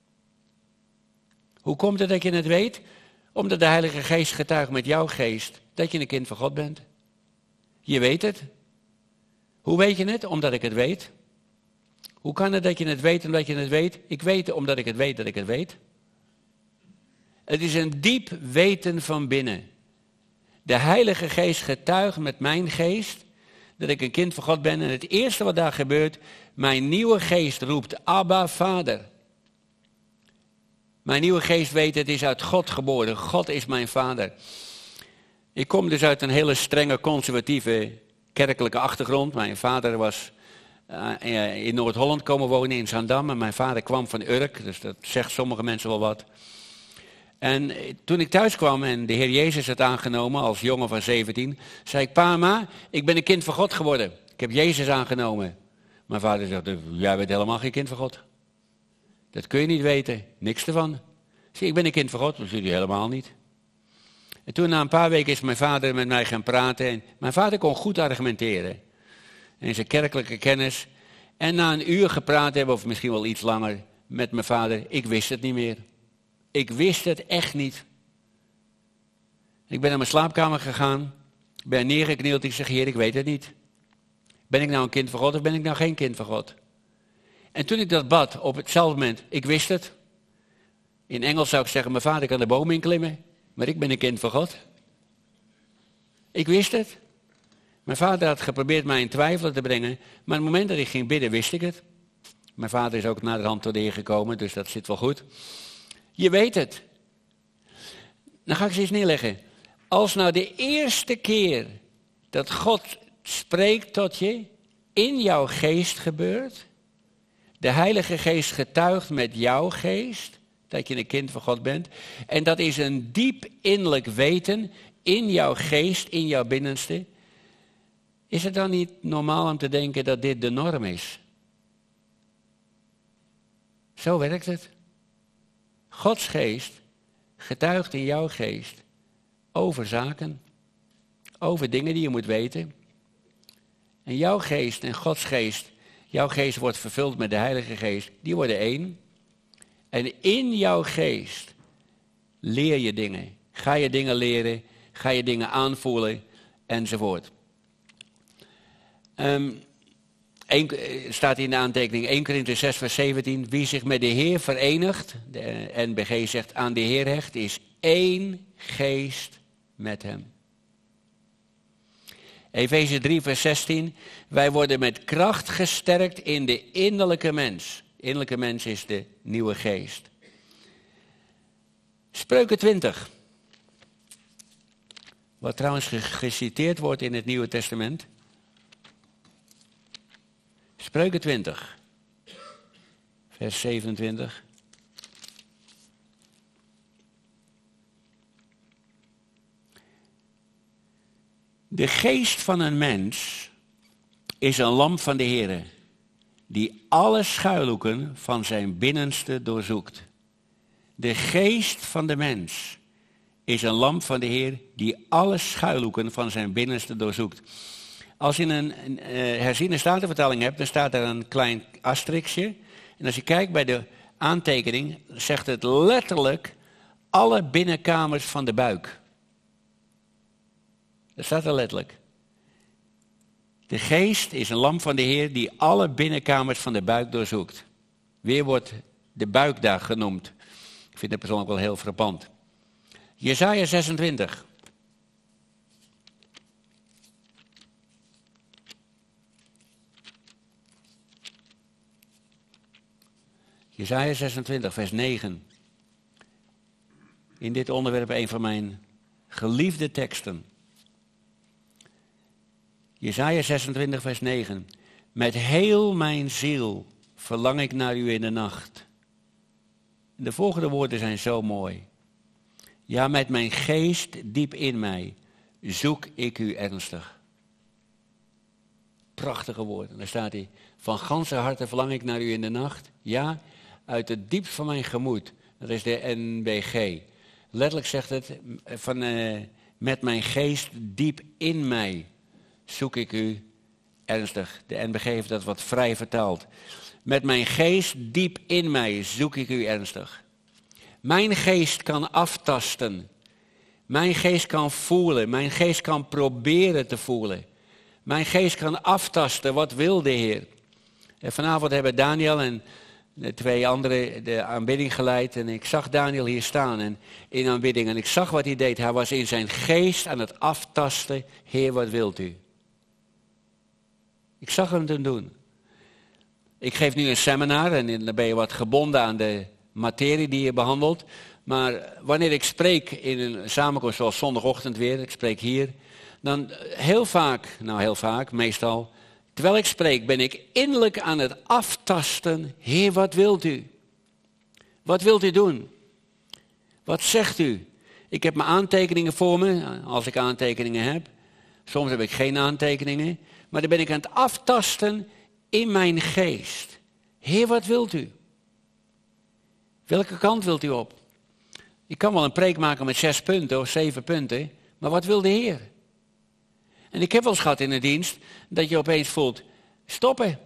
Hoe komt het dat je het weet? Omdat de Heilige Geest getuigt met jouw geest dat je een kind van God bent. Je weet het. Hoe weet je het? Omdat ik het weet. Hoe kan het dat je het weet omdat je het weet? Ik weet het omdat ik het weet dat ik het weet. Het is een diep weten van binnen. De Heilige Geest getuigt met mijn geest dat ik een kind van God ben. En het eerste wat daar gebeurt, mijn nieuwe geest roept, Abba, Vader. Mijn nieuwe geest weet, het is uit God geboren. God is mijn vader. Ik kom dus uit een hele strenge, conservatieve, kerkelijke achtergrond. Mijn vader was in Noord-Holland komen wonen, in Zaandam. En mijn vader kwam van Urk, dus dat zegt sommige mensen wel wat. En toen ik thuis kwam en de Heer Jezus had aangenomen als jongen van 17, zei ik, pa, ma, ik ben een kind van God geworden. Ik heb Jezus aangenomen. Mijn vader zegt, jij bent helemaal geen kind van God. Dat kun je niet weten, niks ervan. Zie, ik ben een kind van God, dat zie je helemaal niet. En toen na een paar weken is mijn vader met mij gaan praten. En mijn vader kon goed argumenteren. En in zijn kerkelijke kennis. En na een uur gepraat hebben, of misschien wel iets langer, met mijn vader, ik wist het niet meer. Ik wist het echt niet. Ik ben naar mijn slaapkamer gegaan, ben neergeknield, ik zeg, Heer, ik weet het niet. Ben ik nou een kind van God of ben ik nou geen kind van God? En toen ik dat bad, op hetzelfde moment, ik wist het. In Engels zou ik zeggen, mijn vader kan de boom inklimmen, maar ik ben een kind van God. Ik wist het. Mijn vader had geprobeerd mij in twijfel te brengen, maar op het moment dat ik ging bidden, wist ik het. Mijn vader is ook naderhand tot de Heer gekomen, dus dat zit wel goed. Je weet het. Dan ga ik ze eens neerleggen. Als nou de eerste keer dat God spreekt tot je, in jouw geest gebeurt, de Heilige Geest getuigt met jouw geest, dat je een kind van God bent, en dat is een diep innerlijk weten in jouw geest, in jouw binnenste, is het dan niet normaal om te denken dat dit de norm is? Zo werkt het. Gods geest getuigt in jouw geest over zaken, over dingen die je moet weten. En jouw geest en Gods geest, jouw geest wordt vervuld met de Heilige Geest, die worden één. En in jouw geest leer je dingen. Ga je dingen leren, ga je dingen aanvoelen, enzovoort. Staat in de aantekening 1 Korinther 6 vers 17. Wie zich met de Heer verenigt, de NBG zegt aan de Heer hecht, is één geest met hem. Efeze 3 vers 16. Wij worden met kracht gesterkt in de innerlijke mens. Innerlijke mens is de nieuwe geest. Spreuken 20. Wat trouwens geciteerd wordt in het Nieuwe Testament. Spreuken 20, vers 27. De geest van een mens is een lamp van de Heere, die alle schuilhoeken van zijn binnenste doorzoekt. De geest van de mens is een lamp van de Heer, die alle schuilhoeken van zijn binnenste doorzoekt. Als je een herziene statenvertaling hebt, dan staat er een klein asterixje. En als je kijkt bij de aantekening, zegt het letterlijk alle binnenkamers van de buik. Dat staat er letterlijk. De geest is een lamp van de Heer die alle binnenkamers van de buik doorzoekt. Weer wordt de buik daar genoemd. Ik vind het persoonlijk wel heel frappant. Jesaja 26. Jesaja 26, vers 9. In dit onderwerp een van mijn geliefde teksten. Jesaja 26, vers 9. Met heel mijn ziel verlang ik naar u in de nacht. De volgende woorden zijn zo mooi. Ja, met mijn geest diep in mij zoek ik u ernstig. Prachtige woorden. Daar staat hij. Van ganse harte verlang ik naar u in de nacht. Ja, uit het diepst van mijn gemoed. Dat is de NBG. Letterlijk zegt het van met mijn geest diep in mij zoek ik u ernstig. De NBG heeft dat wat vrij vertaald. Met mijn geest diep in mij zoek ik u ernstig. Mijn geest kan aftasten. Mijn geest kan voelen. Mijn geest kan proberen te voelen. Mijn geest kan aftasten. Wat wil de Heer? En vanavond hebben Daniel en de twee anderen de aanbidding geleid. En ik zag Daniel hier staan en in aanbidding. En ik zag wat hij deed. Hij was in zijn geest aan het aftasten. Heer, wat wilt u? Ik zag hem toen doen. Ik geef nu een seminar en dan ben je wat gebonden aan de materie die je behandelt. Maar wanneer ik spreek in een samenkomst zoals zondagochtend weer, ik spreek hier, dan heel vaak, meestal, terwijl ik spreek ben ik innerlijk aan het aftasten. Heer, wat wilt u? Wat wilt u doen? Wat zegt u? Ik heb mijn aantekeningen voor me, als ik aantekeningen heb. Soms heb ik geen aantekeningen, maar dan ben ik aan het aftasten in mijn geest. Heer, wat wilt u? Welke kant wilt u op? Ik kan wel een preek maken met 6 punten of 7 punten, maar wat wil de Heer? En ik heb wel eens gehad in de dienst dat je opeens voelt, stoppen.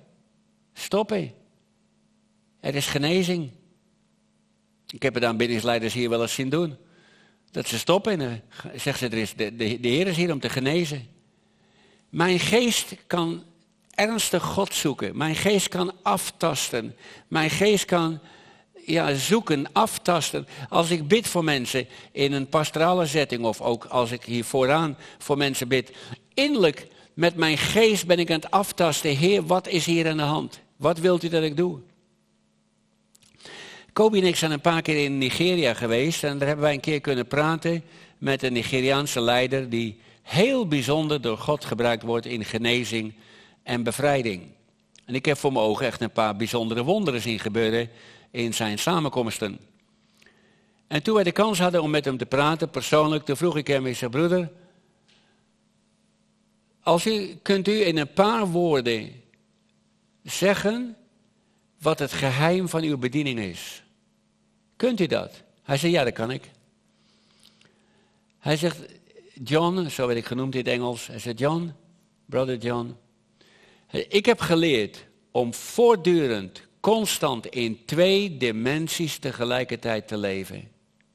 Er is genezing. Ik heb het aanbiddingsleiders hier wel eens zien doen. Dat ze stoppen en zegt ze, de Heer is hier om te genezen. Mijn geest kan ernstig God zoeken. Mijn geest kan aftasten. Mijn geest kan zoeken, aftasten. Als ik bid voor mensen in een pastorale setting of ook als ik hier vooraan voor mensen bid. Innerlijk met mijn geest ben ik aan het aftasten. Heer, wat is hier aan de hand? Wat wilt u dat ik doe? Kobi en ik zijn een paar keer in Nigeria geweest en daar hebben wij een keer kunnen praten met een Nigeriaanse leider die heel bijzonder door God gebruikt wordt in genezing en bevrijding. En ik heb voor mijn ogen echt een paar bijzondere wonderen zien gebeuren in zijn samenkomsten. En toen wij de kans hadden om met hem te praten, persoonlijk, toen vroeg ik hem, ik zeg, broeder, kunt u in een paar woorden zeggen wat het geheim van uw bediening is? Kunt u dat? Hij zei, ja, dat kan ik. Hij zegt, John, zo werd ik genoemd in het Engels. Hij zegt, John, brother John, ik heb geleerd om voortdurend, constant in 2 dimensies tegelijkertijd te leven.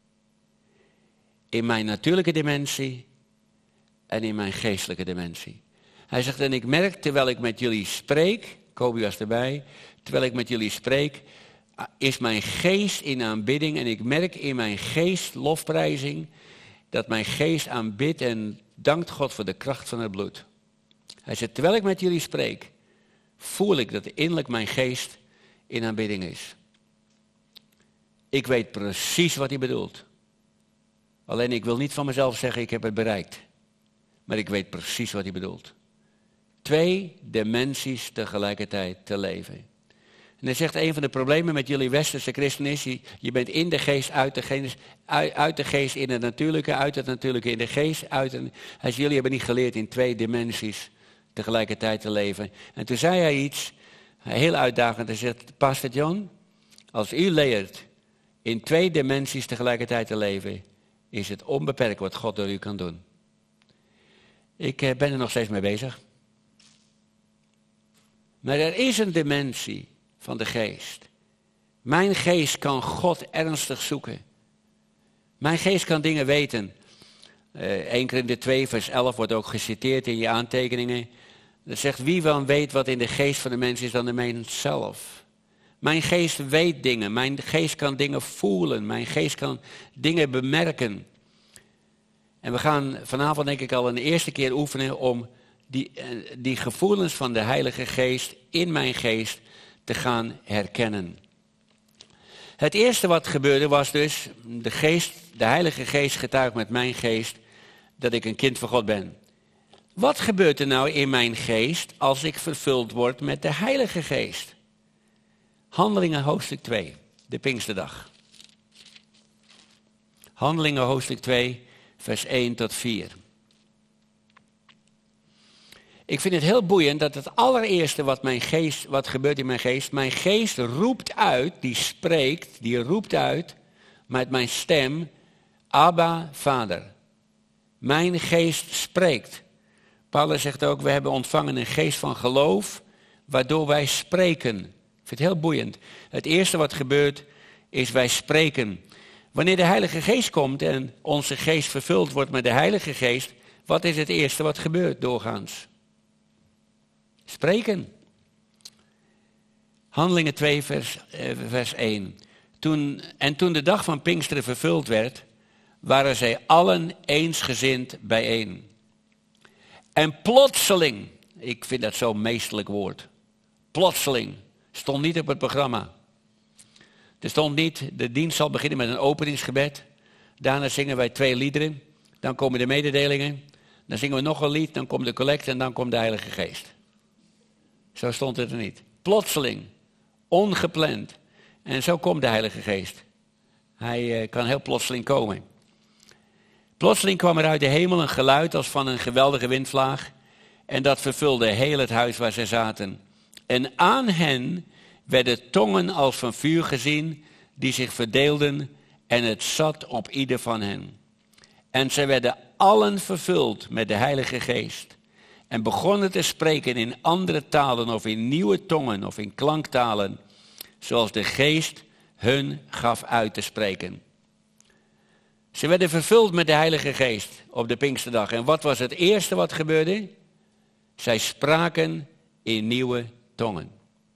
In mijn natuurlijke dimensie en in mijn geestelijke dimensie. Hij zegt, en ik merk terwijl ik met jullie spreek, Kobi was erbij, terwijl ik met jullie spreek, is mijn geest in aanbidding en ik merk in mijn geest lofprijzing dat mijn geest aanbidt en dankt God voor de kracht van het bloed. Hij zegt, terwijl ik met jullie spreek, voel ik dat innerlijk mijn geest in aanbidding is. Ik weet precies wat hij bedoelt. Alleen ik wil niet van mezelf zeggen, ik heb het bereikt. Maar ik weet precies wat hij bedoelt. 2 dimensies tegelijkertijd te leven. En hij zegt, een van de problemen met jullie westerse christenen is, je bent in de geest, uit de geest in het natuurlijke, uit het natuurlijke in de geest. Hij zegt, jullie hebben niet geleerd in 2 dimensies tegelijkertijd te leven. En toen zei hij iets, heel uitdagend, hij zegt, Pastor John, als u leert in 2 dimensies tegelijkertijd te leven, is het onbeperkt wat God door u kan doen. Ik ben er nog steeds mee bezig. Maar er is een dimensie van de geest. Mijn geest kan God ernstig zoeken. Mijn geest kan dingen weten. 1 Korinther 2 vers 11 wordt ook geciteerd in je aantekeningen. Dat zegt, wie dan weet wat in de geest van de mens is dan de mens zelf. Mijn geest weet dingen. Mijn geest kan dingen voelen. Mijn geest kan dingen bemerken. En we gaan vanavond denk ik al een eerste keer oefenen om die gevoelens van de Heilige Geest in mijn geest te gaan herkennen. Het eerste wat gebeurde was dus, de Heilige Geest getuigt met mijn geest dat ik een kind van God ben. Wat gebeurt er nou in mijn geest als ik vervuld word met de Heilige Geest? Handelingen hoofdstuk 2, de Pinksterdag. Handelingen hoofdstuk 2, vers 1 tot 4. Ik vind het heel boeiend dat het allereerste wat gebeurt in mijn geest roept uit, die spreekt, die roept uit met mijn stem, Abba, Vader. Mijn geest spreekt. Paulus zegt ook, we hebben ontvangen een geest van geloof, waardoor wij spreken. Ik vind het heel boeiend. Het eerste wat gebeurt, is wij spreken. Wanneer de Heilige Geest komt en onze geest vervuld wordt met de Heilige Geest, wat is het eerste wat gebeurt doorgaans? Spreken. Handelingen 2 vers 1. Toen de dag van Pinksteren vervuld werd, waren zij allen eensgezind bijeen. En plotseling, ik vind dat zo'n meesterlijk woord, plotseling, stond niet op het programma. Er stond niet, de dienst zal beginnen met een openingsgebed. Daarna zingen wij 2 liederen. Dan komen de mededelingen. Dan zingen we nog een lied. Dan komt de collecte en dan komt de Heilige Geest. Zo stond het er niet. Plotseling. Ongepland. En zo komt de Heilige Geest. Hij kan heel plotseling komen. Plotseling kwam er uit de hemel een geluid als van een geweldige windvlaag. En dat vervulde heel het huis waar zij zaten. En aan hen werden tongen als van vuur gezien, die zich verdeelden, en het zat op ieder van hen. En zij werden allen vervuld met de Heilige Geest, en begonnen te spreken in andere talen, of in nieuwe tongen, of in klanktalen, zoals de Geest hun gaf uit te spreken. Ze werden vervuld met de Heilige Geest op de Pinksterdag. En wat was het eerste wat gebeurde? Zij spraken in nieuwe tongen.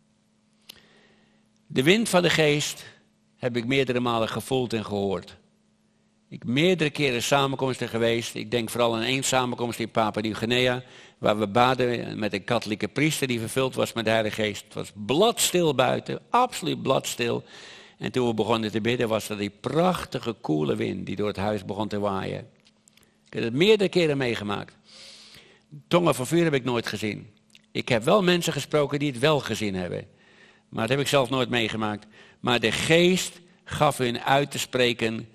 De wind van de Geest heb ik meerdere malen gevoeld en gehoord. Ik ben meerdere keren samenkomsten geweest. Ik denk vooral aan één samenkomst in Papua-Nieuw-Guinea, waar we baden met een katholieke priester die vervuld was met de Heilige Geest. Het was bladstil buiten, absoluut bladstil. En toen we begonnen te bidden was er die prachtige koele wind die door het huis begon te waaien. Ik heb het meerdere keren meegemaakt. Tongen van vuur heb ik nooit gezien. Ik heb wel mensen gesproken die het wel gezien hebben. Maar dat heb ik zelf nooit meegemaakt. Maar de Geest gaf hun uit te spreken.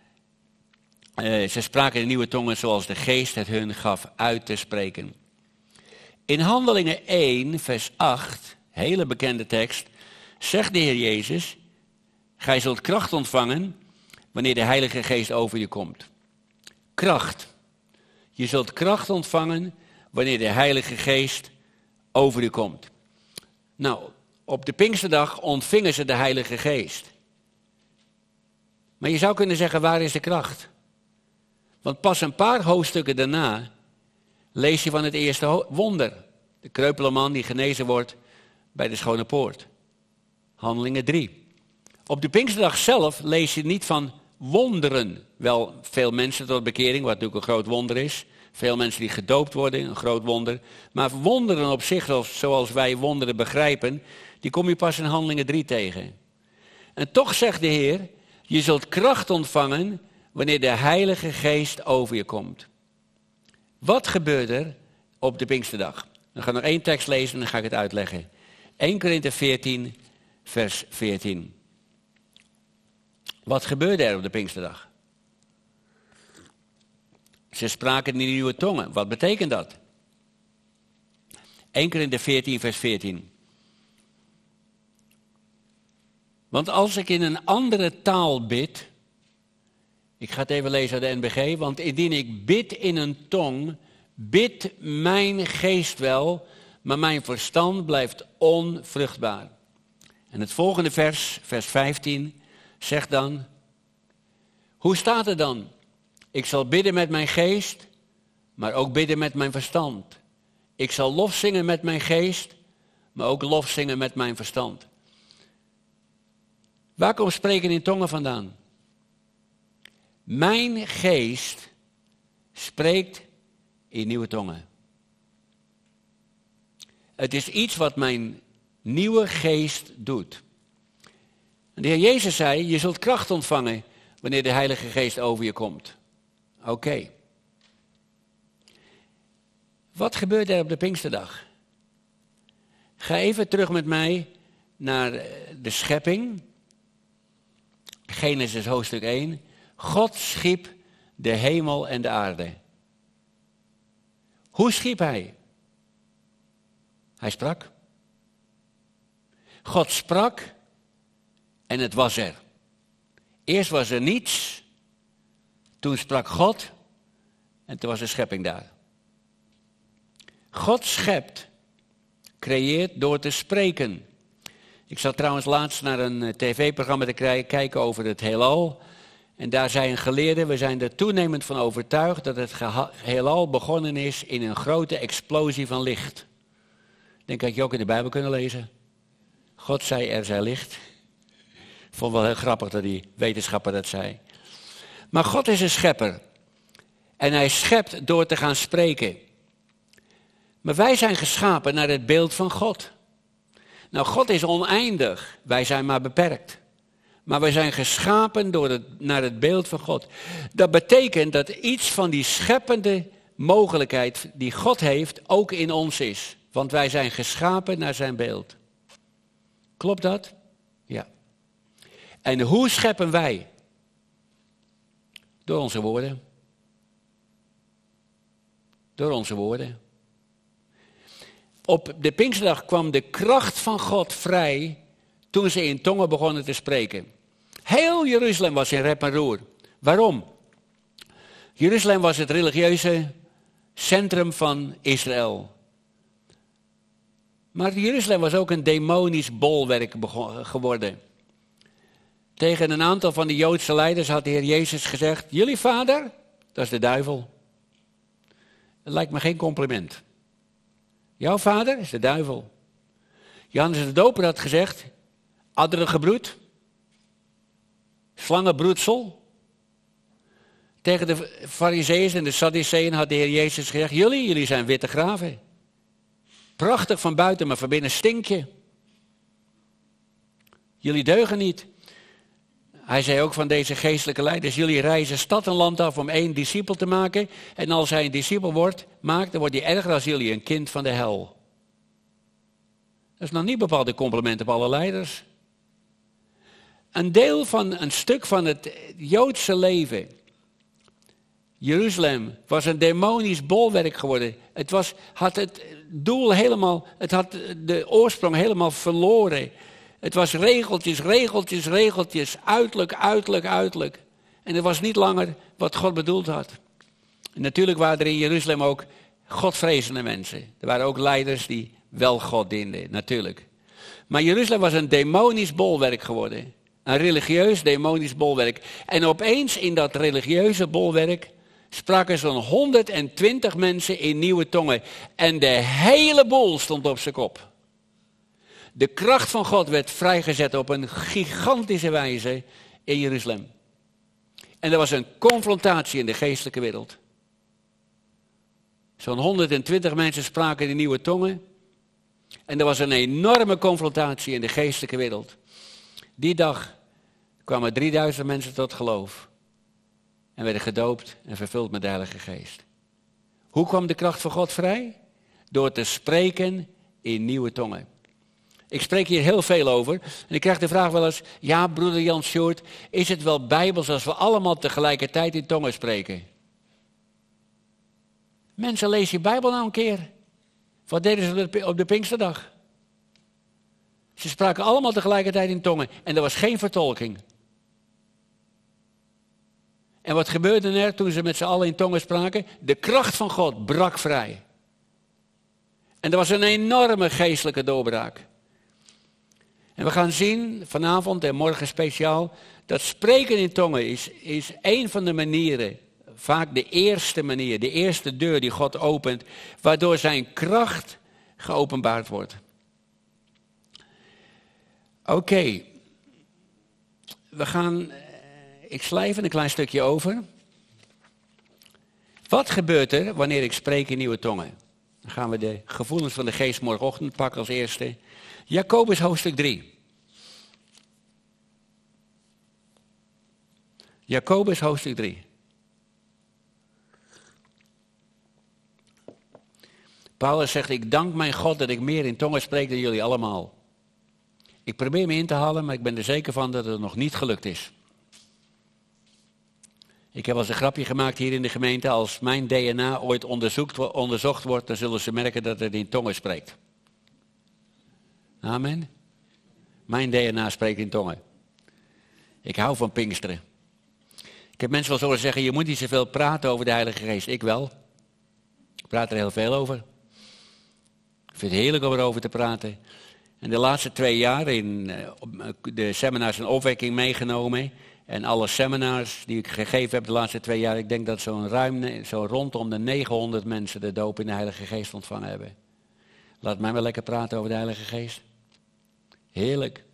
Ze spraken in nieuwe tongen zoals de Geest het hun gaf uit te spreken. In Handelingen 1, vers 8, hele bekende tekst, zegt de Heer Jezus: gij zult kracht ontvangen wanneer de Heilige Geest over je komt. Kracht. Je zult kracht ontvangen wanneer de Heilige Geest over je komt. Nou, op de Pinksterdag ontvingen ze de Heilige Geest. Maar je zou kunnen zeggen, waar is de kracht? Want pas een paar hoofdstukken daarna lees je van het eerste wonder. De kreupele man die genezen wordt bij de Schone Poort. Handelingen 3. Op de Pinksterdag zelf lees je niet van wonderen. Wel veel mensen tot bekering, wat natuurlijk een groot wonder is. Veel mensen die gedoopt worden, een groot wonder. Maar wonderen op zich, zoals wij wonderen begrijpen, die kom je pas in Handelingen 3 tegen. En toch zegt de Heer, je zult kracht ontvangen wanneer de Heilige Geest over je komt. Wat gebeurt er op de Pinksterdag? We gaan nog één tekst lezen en dan ga ik het uitleggen. 1 Korinther 14, vers 14. Wat gebeurde er op de Pinksterdag? Ze spraken in nieuwe tongen. Wat betekent dat? 1 Korinther 14, vers 14. Want als ik in een andere taal bid, ik ga het even lezen uit de NBG, want indien ik bid in een tong, bidt mijn geest wel, maar mijn verstand blijft onvruchtbaar. En het volgende vers, vers 15, zegt dan, hoe staat het dan? Ik zal bidden met mijn geest, maar ook bidden met mijn verstand. Ik zal lof zingen met mijn geest, maar ook lof zingen met mijn verstand. Waar komt spreken in tongen vandaan? Mijn geest spreekt in nieuwe tongen. Het is iets wat mijn nieuwe geest doet. En de Heer Jezus zei, je zult kracht ontvangen wanneer de Heilige Geest over je komt. Oké. Wat gebeurt er op de Pinksterdag? Ga even terug met mij naar de schepping. Genesis hoofdstuk 1. God schiep de hemel en de aarde. Hoe schiep hij? Hij sprak. God sprak en het was er. Eerst was er niets, toen sprak God en toen was de schepping daar. God schept, creëert door te spreken. Ik zat trouwens laatst naar een tv-programma te kijken over het heelal. En daar zei een geleerde, we zijn er toenemend van overtuigd dat het heelal begonnen is in een grote explosie van licht. Ik denk dat je ook in de Bijbel kunnen lezen. God zei, er zij licht. Ik vond het wel heel grappig dat die wetenschapper dat zei. Maar God is een schepper. En hij schept door te gaan spreken. Maar wij zijn geschapen naar het beeld van God. Nou, God is oneindig. Wij zijn maar beperkt. Maar wij zijn geschapen naar het beeld van God. Dat betekent dat iets van die scheppende mogelijkheid die God heeft ook in ons is. Want wij zijn geschapen naar zijn beeld. Klopt dat? Ja. En hoe scheppen wij? Door onze woorden. Door onze woorden. Op de Pinksterdag kwam de kracht van God vrij toen ze in tongen begonnen te spreken. Heel Jeruzalem was in rep en roer. Waarom? Jeruzalem was het religieuze centrum van Israël. Maar Jeruzalem was ook een demonisch bolwerk geworden. Tegen een aantal van de Joodse leiders had de Heer Jezus gezegd, jullie vader, dat is de duivel. Dat lijkt me geen compliment. Jouw vader is de duivel. Johannes de Doper had gezegd, adderengebroed, slangenbroedsel. Tegen de Farizeeën en de Sadduceeën had de Heer Jezus gezegd, jullie zijn witte graven. Prachtig van buiten, maar van binnen stink je. Jullie deugen niet. Hij zei ook van deze geestelijke leiders, jullie reizen stad en land af om 1 discipel te maken. En als hij een discipel maakt, dan wordt hij erger als jullie, een kind van de hel. Dat is nog niet bepaald een compliment op alle leiders. Een stuk van het Joodse leven. Jeruzalem was een demonisch bolwerk geworden. Het had het doel helemaal, het had de oorsprong helemaal verloren. Het was regeltjes, regeltjes, regeltjes, uiterlijk, uiterlijk, uiterlijk. En het was niet langer wat God bedoeld had. En natuurlijk waren er in Jeruzalem ook godvrezende mensen. Er waren ook leiders die wel God dienden, natuurlijk. Maar Jeruzalem was een demonisch bolwerk geworden. Een religieus demonisch bolwerk. En opeens in dat religieuze bolwerk spraken zo'n 120 mensen in nieuwe tongen. En de hele boel stond op zijn kop. De kracht van God werd vrijgezet op een gigantische wijze in Jeruzalem. En er was een confrontatie in de geestelijke wereld. Zo'n 120 mensen spraken in nieuwe tongen. En er was een enorme confrontatie in de geestelijke wereld. Die dag kwamen 3000 mensen tot geloof. En werden gedoopt en vervuld met de Heilige Geest. Hoe kwam de kracht van God vrij? Door te spreken in nieuwe tongen. Ik spreek hier heel veel over. En ik krijg de vraag wel eens, ja broeder Jan Sjoerd, is het wel bijbels als we allemaal tegelijkertijd in tongen spreken? Mensen, lees je Bijbel nou een keer. Wat deden ze op de Pinksterdag? Ze spraken allemaal tegelijkertijd in tongen. En er was geen vertolking. En wat gebeurde er toen ze met z'n allen in tongen spraken? De kracht van God brak vrij. En er was een enorme geestelijke doorbraak. En we gaan zien vanavond en morgen speciaal dat spreken in tongen is een van de manieren, vaak de eerste manier, de eerste deur die God opent, waardoor zijn kracht geopenbaard wordt. Oké, ik sla even een klein stukje over. Wat gebeurt er wanneer ik spreek in nieuwe tongen? Dan gaan we de gevoelens van de geest morgenochtend pakken als eerste. Jacobus hoofdstuk 3. Jacobus hoofdstuk 3. Paulus zegt, ik dank mijn God dat ik meer in tongen spreek dan jullie allemaal. Ik probeer me in te halen, maar ik ben er zeker van dat het nog niet gelukt is. Ik heb al eens een grapje gemaakt hier in de gemeente. Als mijn DNA ooit onderzocht wordt, dan zullen ze merken dat het in tongen spreekt. Amen. Mijn DNA spreekt in tongen. Ik hou van Pinksteren. Ik heb mensen wel zo zeggen, je moet niet zoveel praten over de Heilige Geest. Ik wel. Ik praat er heel veel over. Ik vind het heerlijk om erover te praten. En de laatste 2 jaar in de seminars en opwekking meegenomen. En alle seminars die ik gegeven heb de laatste 2 jaar. Ik denk dat zo rondom de 900 mensen de doop in de Heilige Geest ontvangen hebben. Laat mij maar lekker praten over de Heilige Geest. Heerlijk.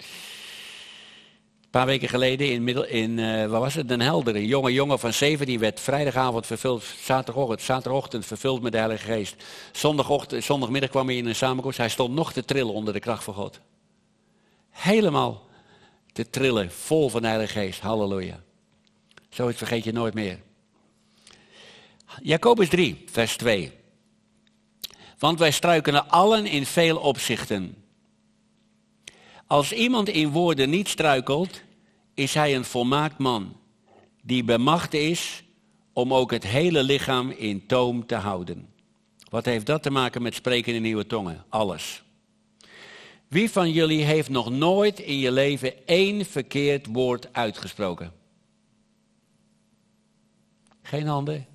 Een paar weken geleden in waar was het? Den Helder. Een jonge van 7 die werd vrijdagavond vervuld, zaterdagochtend vervuld met de Heilige Geest. Zondagmiddag kwam hij in een samenkomst. Hij stond nog te trillen onder de kracht van God. Helemaal te trillen, vol van de Heilige Geest. Halleluja. Zoiets vergeet je nooit meer. Jacobus 3, vers 2. Want wij struikelen allen in veel opzichten. Als iemand in woorden niet struikelt, is hij een volmaakt man, die bemacht is om ook het hele lichaam in toom te houden. Wat heeft dat te maken met spreken in nieuwe tongen? Alles. Wie van jullie heeft nog nooit in je leven 1 verkeerd woord uitgesproken? Geen handen?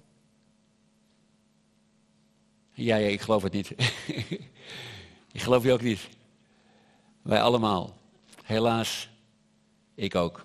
Ja, ik geloof het niet. Ik geloof je ook niet. Wij allemaal. Helaas Ik ook.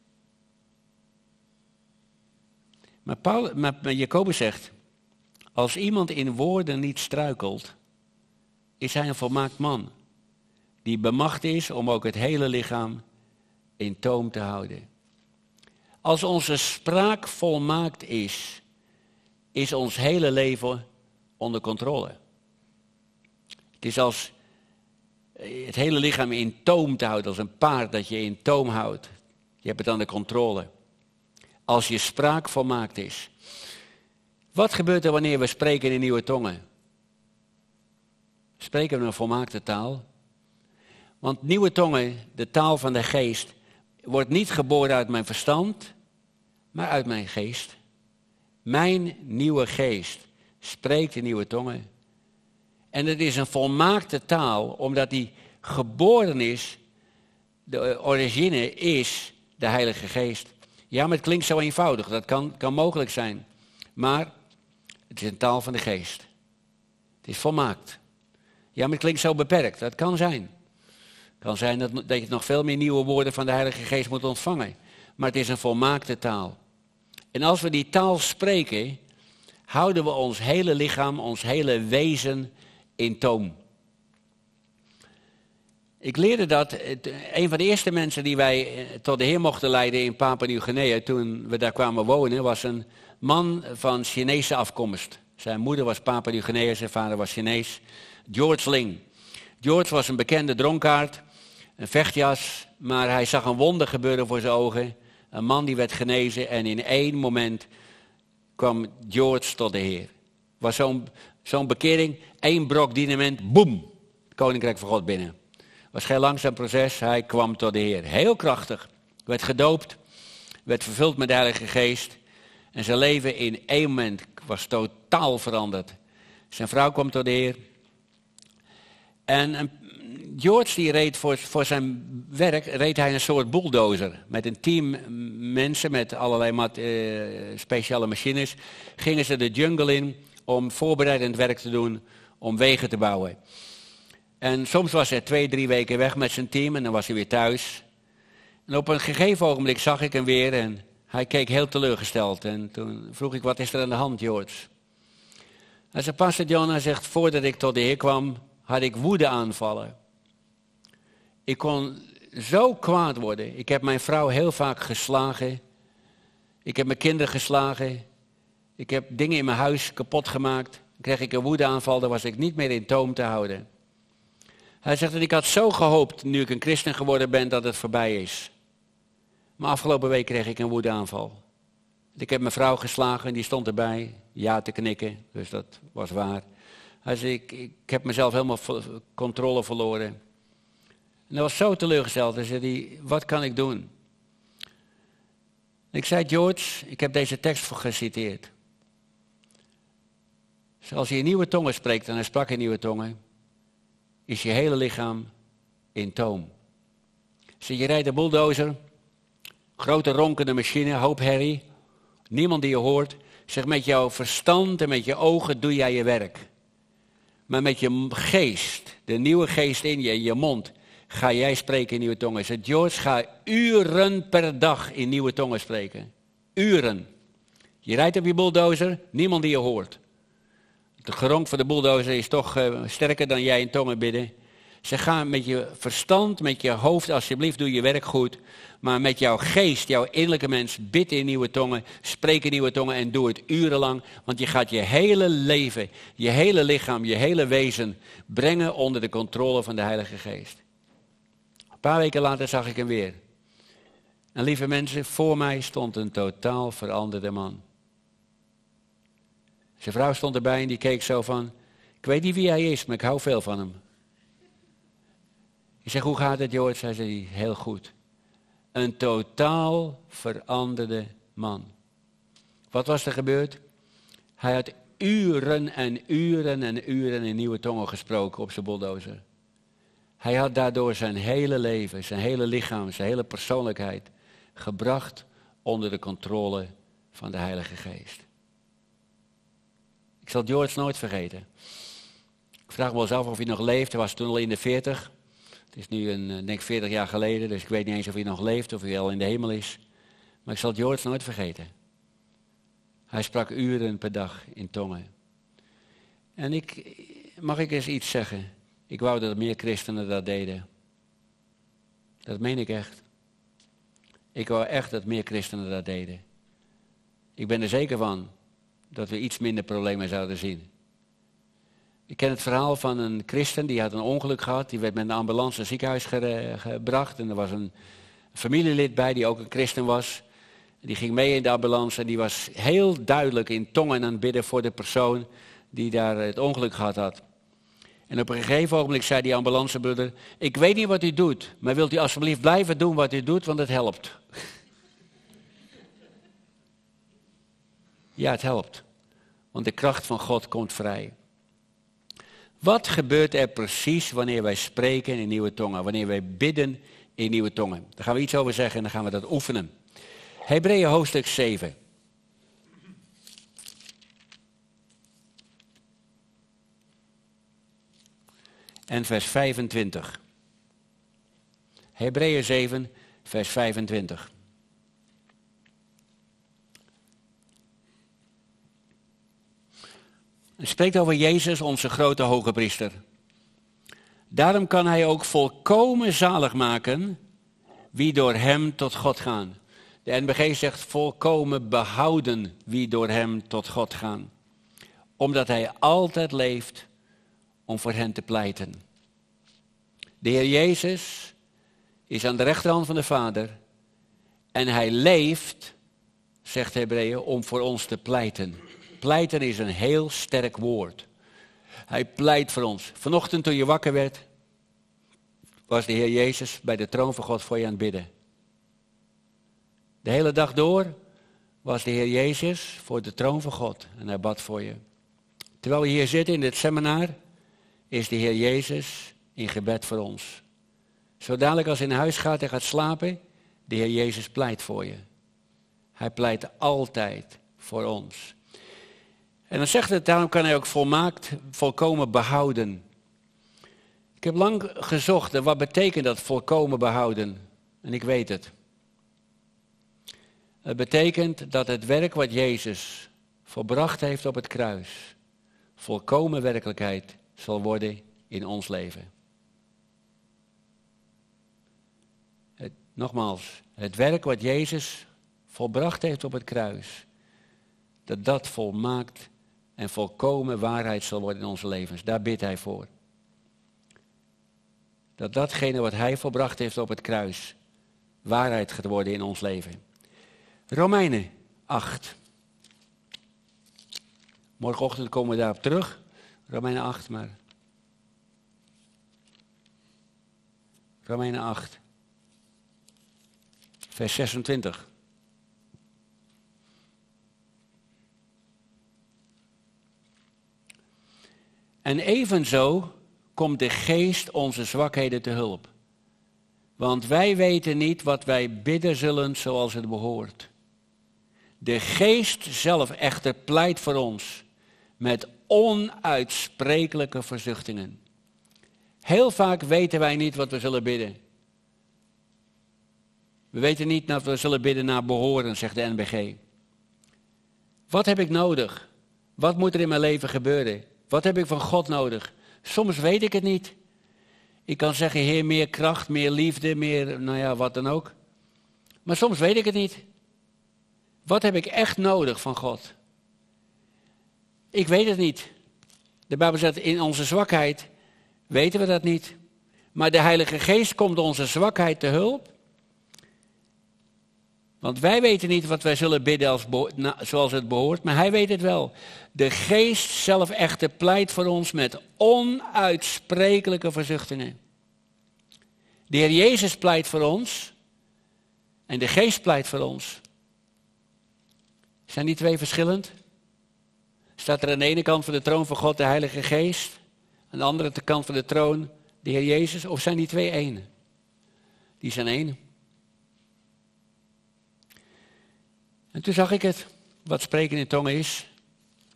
Maar Jacobus zegt, als iemand in woorden niet struikelt, is hij een volmaakt man, die bemacht is om ook het hele lichaam in toom te houden. Als onze spraak volmaakt is ons hele leven onder controle. Het is als het hele lichaam in toom te houden, als een paard dat je in toom houdt. Je hebt het aan de controle. Als je spraak volmaakt is. Wat gebeurt er wanneer we spreken in nieuwe tongen? Spreken we een volmaakte taal? Want nieuwe tongen, de taal van de geest, wordt niet geboren uit mijn verstand, maar uit mijn geest. Mijn nieuwe geest spreekt in nieuwe tongen. En het is een volmaakte taal, omdat die geboren is, de origine is de Heilige Geest. Ja, maar het klinkt zo eenvoudig, dat kan mogelijk zijn. Maar het is een taal van de geest. Het is volmaakt. Ja, maar het klinkt zo beperkt, dat kan zijn. Het kan zijn dat je nog veel meer nieuwe woorden van de Heilige Geest moet ontvangen. Maar het is een volmaakte taal. En als we die taal spreken, houden we ons hele lichaam, ons hele wezen in toom. Ik leerde dat, een van de eerste mensen die wij tot de Heer mochten leiden in Papua Nieuw-Guinea, toen we daar kwamen wonen, was een man van Chinese afkomst. Zijn moeder was Papua Nieuw-Guinea, zijn vader was Chinees. George Ling. George was een bekende dronkaard, een vechtjas, maar hij zag een wonder gebeuren voor zijn ogen. Een man die werd genezen en in één moment kwam George tot de Heer. Was zo'n bekering, 1 brok dynament, boem, het Koninkrijk van God binnen. Was geen langzaam proces, hij kwam tot de Heer. Heel krachtig, werd gedoopt, werd vervuld met de Heilige Geest. En zijn leven in één moment was totaal veranderd. Zijn vrouw kwam tot de Heer. En George die reed voor zijn werk reed hij een soort bulldozer. Met een team mensen met allerlei speciale machines. Gingen ze de jungle in om voorbereidend werk te doen, om wegen te bouwen. En soms was hij 2-3 weken weg met zijn team en dan was hij weer thuis. En op een gegeven ogenblik zag ik hem weer en hij keek heel teleurgesteld. En toen vroeg ik, wat is er aan de hand, George? Hij zei, Pastor John, hij zegt, voordat ik tot de Heer kwam, had ik woedeaanvallen. Ik kon zo kwaad worden. Ik heb mijn vrouw heel vaak geslagen. Ik heb mijn kinderen geslagen. Ik heb dingen in mijn huis kapot gemaakt. Dan kreeg ik een woedeaanval, dan was ik niet meer in toom te houden. Hij zegt, ik had zo gehoopt, nu ik een christen geworden ben, dat het voorbij is. Maar afgelopen week kreeg ik een woedeaanval. Ik heb mijn vrouw geslagen en die stond erbij, ja te knikken, dus dat was waar. Hij zei, ik heb mezelf helemaal controle verloren. En hij was zo teleurgesteld. Hij zei, wat kan ik doen? Ik zei, George, ik heb deze tekst voor geciteerd. Als je in nieuwe tongen spreekt, en hij sprak in nieuwe tongen, is je hele lichaam in toom. Je rijdt een bulldozer, grote ronkende machine, hoop herrie, niemand die je hoort. Zeg, met jouw verstand en met je ogen doe jij je werk. Maar met je geest, de nieuwe geest in je mond, ga jij spreken in nieuwe tongen. Zeg, George, ga uren per dag in nieuwe tongen spreken. Uren. Je rijdt op je bulldozer, niemand die je hoort. Het geronk van de bulldozer is toch sterker dan jij in tongen bidden. Ze gaan met je verstand, met je hoofd, alsjeblieft doe je werk goed. Maar met jouw geest, jouw innerlijke mens, bid in nieuwe tongen, spreek in nieuwe tongen en doe het urenlang. Want je gaat je hele leven, je hele lichaam, je hele wezen brengen onder de controle van de Heilige Geest. Een paar weken later zag ik hem weer. En lieve mensen, voor mij stond een totaal veranderde man. Zijn vrouw stond erbij en die keek zo van, ik weet niet wie hij is, maar ik hou veel van hem. Ik zeg, hoe gaat het, George? Hij zei, heel goed. Een totaal veranderde man. Wat was er gebeurd? Hij had uren en uren en uren in nieuwe tongen gesproken op zijn bulldozer. Hij had daardoor zijn hele leven, zijn hele lichaam, zijn hele persoonlijkheid gebracht onder de controle van de Heilige Geest. Ik zal George nooit vergeten. Ik vraag me wel eens af of hij nog leeft. Hij was toen al in de 40. Het is nu denk ik 40 jaar geleden, dus ik weet niet eens of hij nog leeft of hij al in de hemel is. Maar ik zal George nooit vergeten. Hij sprak uren per dag in tongen. En mag ik eens iets zeggen? Ik wou dat meer christenen dat deden. Dat meen ik echt. Ik wou echt dat meer christenen dat deden. Ik ben er zeker van dat we iets minder problemen zouden zien. Ik ken het verhaal van een christen, die had een ongeluk gehad. Die werd met een ambulance naar het ziekenhuis gebracht. En er was een familielid bij die ook een christen was. Die ging mee in de ambulance en die was heel duidelijk in tongen aan het bidden voor de persoon die daar het ongeluk gehad had. En op een gegeven ogenblik zei die ambulancebroeder: ik weet niet wat u doet, maar wilt u alsjeblieft blijven doen wat u doet, want het helpt. Ja, het helpt. Want de kracht van God komt vrij. Wat gebeurt er precies wanneer wij spreken in nieuwe tongen? Wanneer wij bidden in nieuwe tongen? Daar gaan we iets over zeggen en dan gaan we dat oefenen. Hebreeën hoofdstuk 7. En vers 25. Hebreeën 7, vers 25. Het spreekt over Jezus, onze grote hoge priester. Daarom kan hij ook volkomen zalig maken wie door hem tot God gaan. De NBG zegt volkomen behouden wie door hem tot God gaan. Omdat hij altijd leeft om voor hen te pleiten. De Heer Jezus is aan de rechterhand van de Vader. En hij leeft, zegt Hebreeën, om voor ons te pleiten. Pleiten is een heel sterk woord. Hij pleit voor ons. Vanochtend toen je wakker werd, was de Heer Jezus bij de troon van God voor je aan het bidden. De hele dag door was de Heer Jezus voor de troon van God en hij bad voor je. Terwijl we hier zitten in dit seminar, is de Heer Jezus in gebed voor ons. Zo dadelijk als hij naar huis gaat en gaat slapen, de Heer Jezus pleit voor je. Hij pleit altijd voor ons. En dan zegt het, daarom kan hij ook volkomen behouden. Ik heb lang gezocht, wat betekent dat volkomen behouden? En ik weet het. Het betekent dat het werk wat Jezus volbracht heeft op het kruis, volkomen werkelijkheid zal worden in ons leven. Nogmaals, het werk wat Jezus volbracht heeft op het kruis, dat volmaakt en volkomen waarheid zal worden in onze levens. Daar bidt hij voor. Dat datgene wat hij volbracht heeft op het kruis, waarheid gaat worden in ons leven. Romeinen 8. Morgenochtend komen we daarop terug. Romeinen 8 maar. Romeinen 8. Vers 26. En evenzo komt de geest onze zwakheden te hulp. Want wij weten niet wat wij bidden zullen zoals het behoort. De geest zelf echter pleit voor ons met onuitsprekelijke verzuchtingen. Heel vaak weten wij niet wat we zullen bidden. We weten niet dat we zullen bidden naar behoren, zegt de NBG. Wat heb ik nodig? Wat moet er in mijn leven gebeuren? Wat heb ik van God nodig? Soms weet ik het niet. Ik kan zeggen, Heer, meer kracht, meer liefde, meer, wat dan ook. Maar soms weet ik het niet. Wat heb ik echt nodig van God? Ik weet het niet. De Bijbel zegt, in onze zwakheid weten we dat niet. Maar de Heilige Geest komt onze zwakheid te hulp. Want wij weten niet wat wij zullen bidden zoals het behoort, maar hij weet het wel. De Geest zelf echter pleit voor ons met onuitsprekelijke verzuchtingen. De Heer Jezus pleit voor ons en de Geest pleit voor ons. Zijn die twee verschillend? Staat er aan de ene kant van de troon van God de Heilige Geest, aan de andere kant van de troon de Heer Jezus, of zijn die twee één? Die zijn één. En toen zag ik het, wat spreken in tongen is.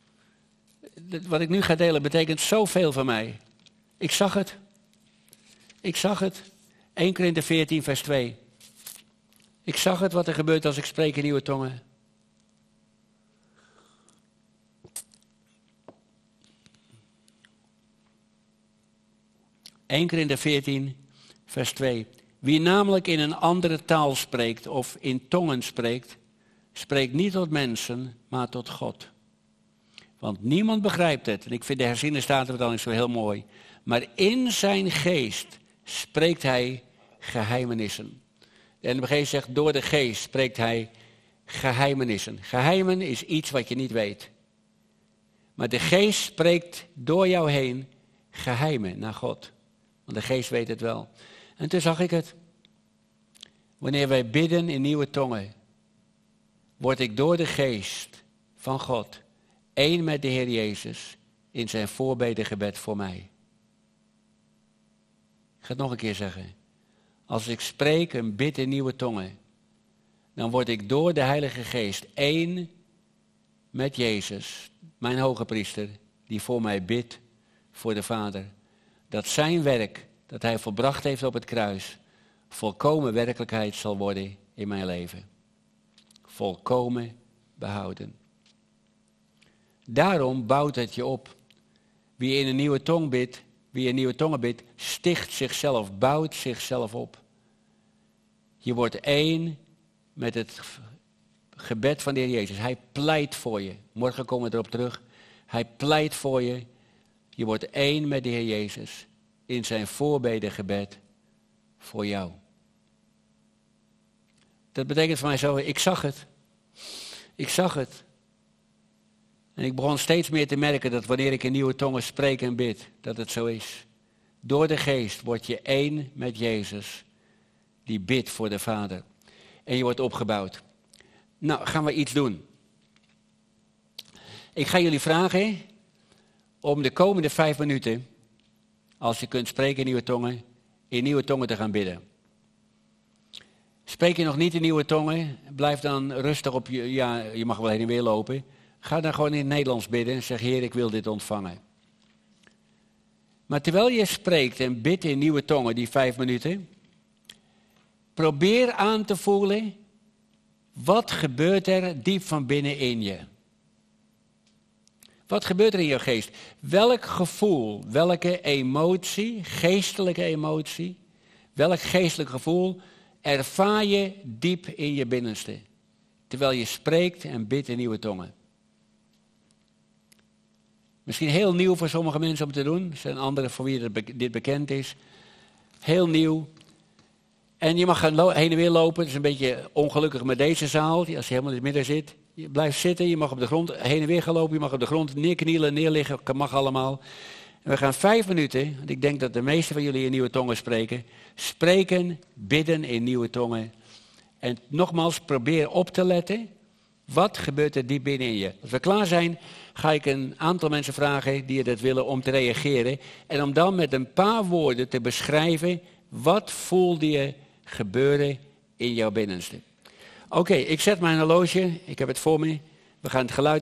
Wat ik nu ga delen betekent zoveel voor mij. Ik zag het. Ik zag het. 1 Korinther 14 vers 2. Ik zag het wat er gebeurt als ik spreek in nieuwe tongen. (1 Korinther 14 vers 2. Wie namelijk in een andere taal spreekt of in tongen spreekt, spreekt niet tot mensen, maar tot God. Want niemand begrijpt het. En ik vind de herziene statenvertaling zo heel mooi. Maar in zijn geest spreekt hij geheimenissen. De NBG zegt, door de geest spreekt hij geheimenissen. Geheimen is iets wat je niet weet. Maar de geest spreekt door jou heen geheimen naar God. Want de geest weet het wel. En toen zag ik het. Wanneer wij bidden in nieuwe tongen, word ik door de geest van God één met de Heer Jezus in zijn voorbedengebed voor mij. Ik ga het nog een keer zeggen. Als ik spreek en bid in nieuwe tongen, dan word ik door de Heilige Geest één met Jezus, mijn hoge priester, die voor mij bidt voor de Vader. Dat zijn werk, dat hij volbracht heeft op het kruis, volkomen werkelijkheid zal worden in mijn leven. Volkomen behouden. Daarom bouwt het je op. Wie in een nieuwe tong bidt, wie in nieuwe tongen bidt, sticht zichzelf, bouwt zichzelf op. Je wordt één met het gebed van de Heer Jezus. Hij pleit voor je. Morgen komen we erop terug. Hij pleit voor je. Je wordt één met de Heer Jezus in zijn voorbedengebed voor jou. Dat betekent voor mij zo, ik zag het. Ik zag het. En ik begon steeds meer te merken dat wanneer ik in nieuwe tongen spreek en bid, dat het zo is. Door de geest word je één met Jezus, die bidt voor de Vader. En je wordt opgebouwd. Nou, gaan we iets doen. Ik ga jullie vragen om de komende 5 minuten, als je kunt spreken in nieuwe tongen te gaan bidden. Spreek je nog niet in nieuwe tongen, blijf dan rustig op je, ja, je mag wel heen en weer lopen. Ga dan gewoon in het Nederlands bidden en zeg, Heer, ik wil dit ontvangen. Maar terwijl je spreekt en bidt in nieuwe tongen, die 5 minuten, probeer aan te voelen, wat gebeurt er diep van binnen in je? Wat gebeurt er in je geest? Welk gevoel, welke emotie, geestelijke emotie, welk geestelijk gevoel ervaar je diep in je binnenste, terwijl je spreekt en bidt in nieuwe tongen? Misschien heel nieuw voor sommige mensen om te doen. Er zijn anderen voor wie dit bekend is. Heel nieuw. En je mag gaan heen en weer lopen. Het is een beetje ongelukkig met deze zaal. Als je helemaal in het midden zit. Je blijft zitten. Je mag op de grond heen en weer gaan lopen. Je mag op de grond neerknielen, neerliggen. Dat mag allemaal. En we gaan 5 minuten. Want ik denk dat de meesten van jullie in nieuwe tongen spreken. Spreken, bidden in nieuwe tongen. En nogmaals, probeer op te letten. Wat gebeurt er diep binnen in je? Als we klaar zijn, ga ik een aantal mensen vragen die dat willen om te reageren. En om dan met een paar woorden te beschrijven, wat voelde je gebeuren in jouw binnenste. Oké, ik zet mijn horloge, ik heb het voor me. We gaan het geluid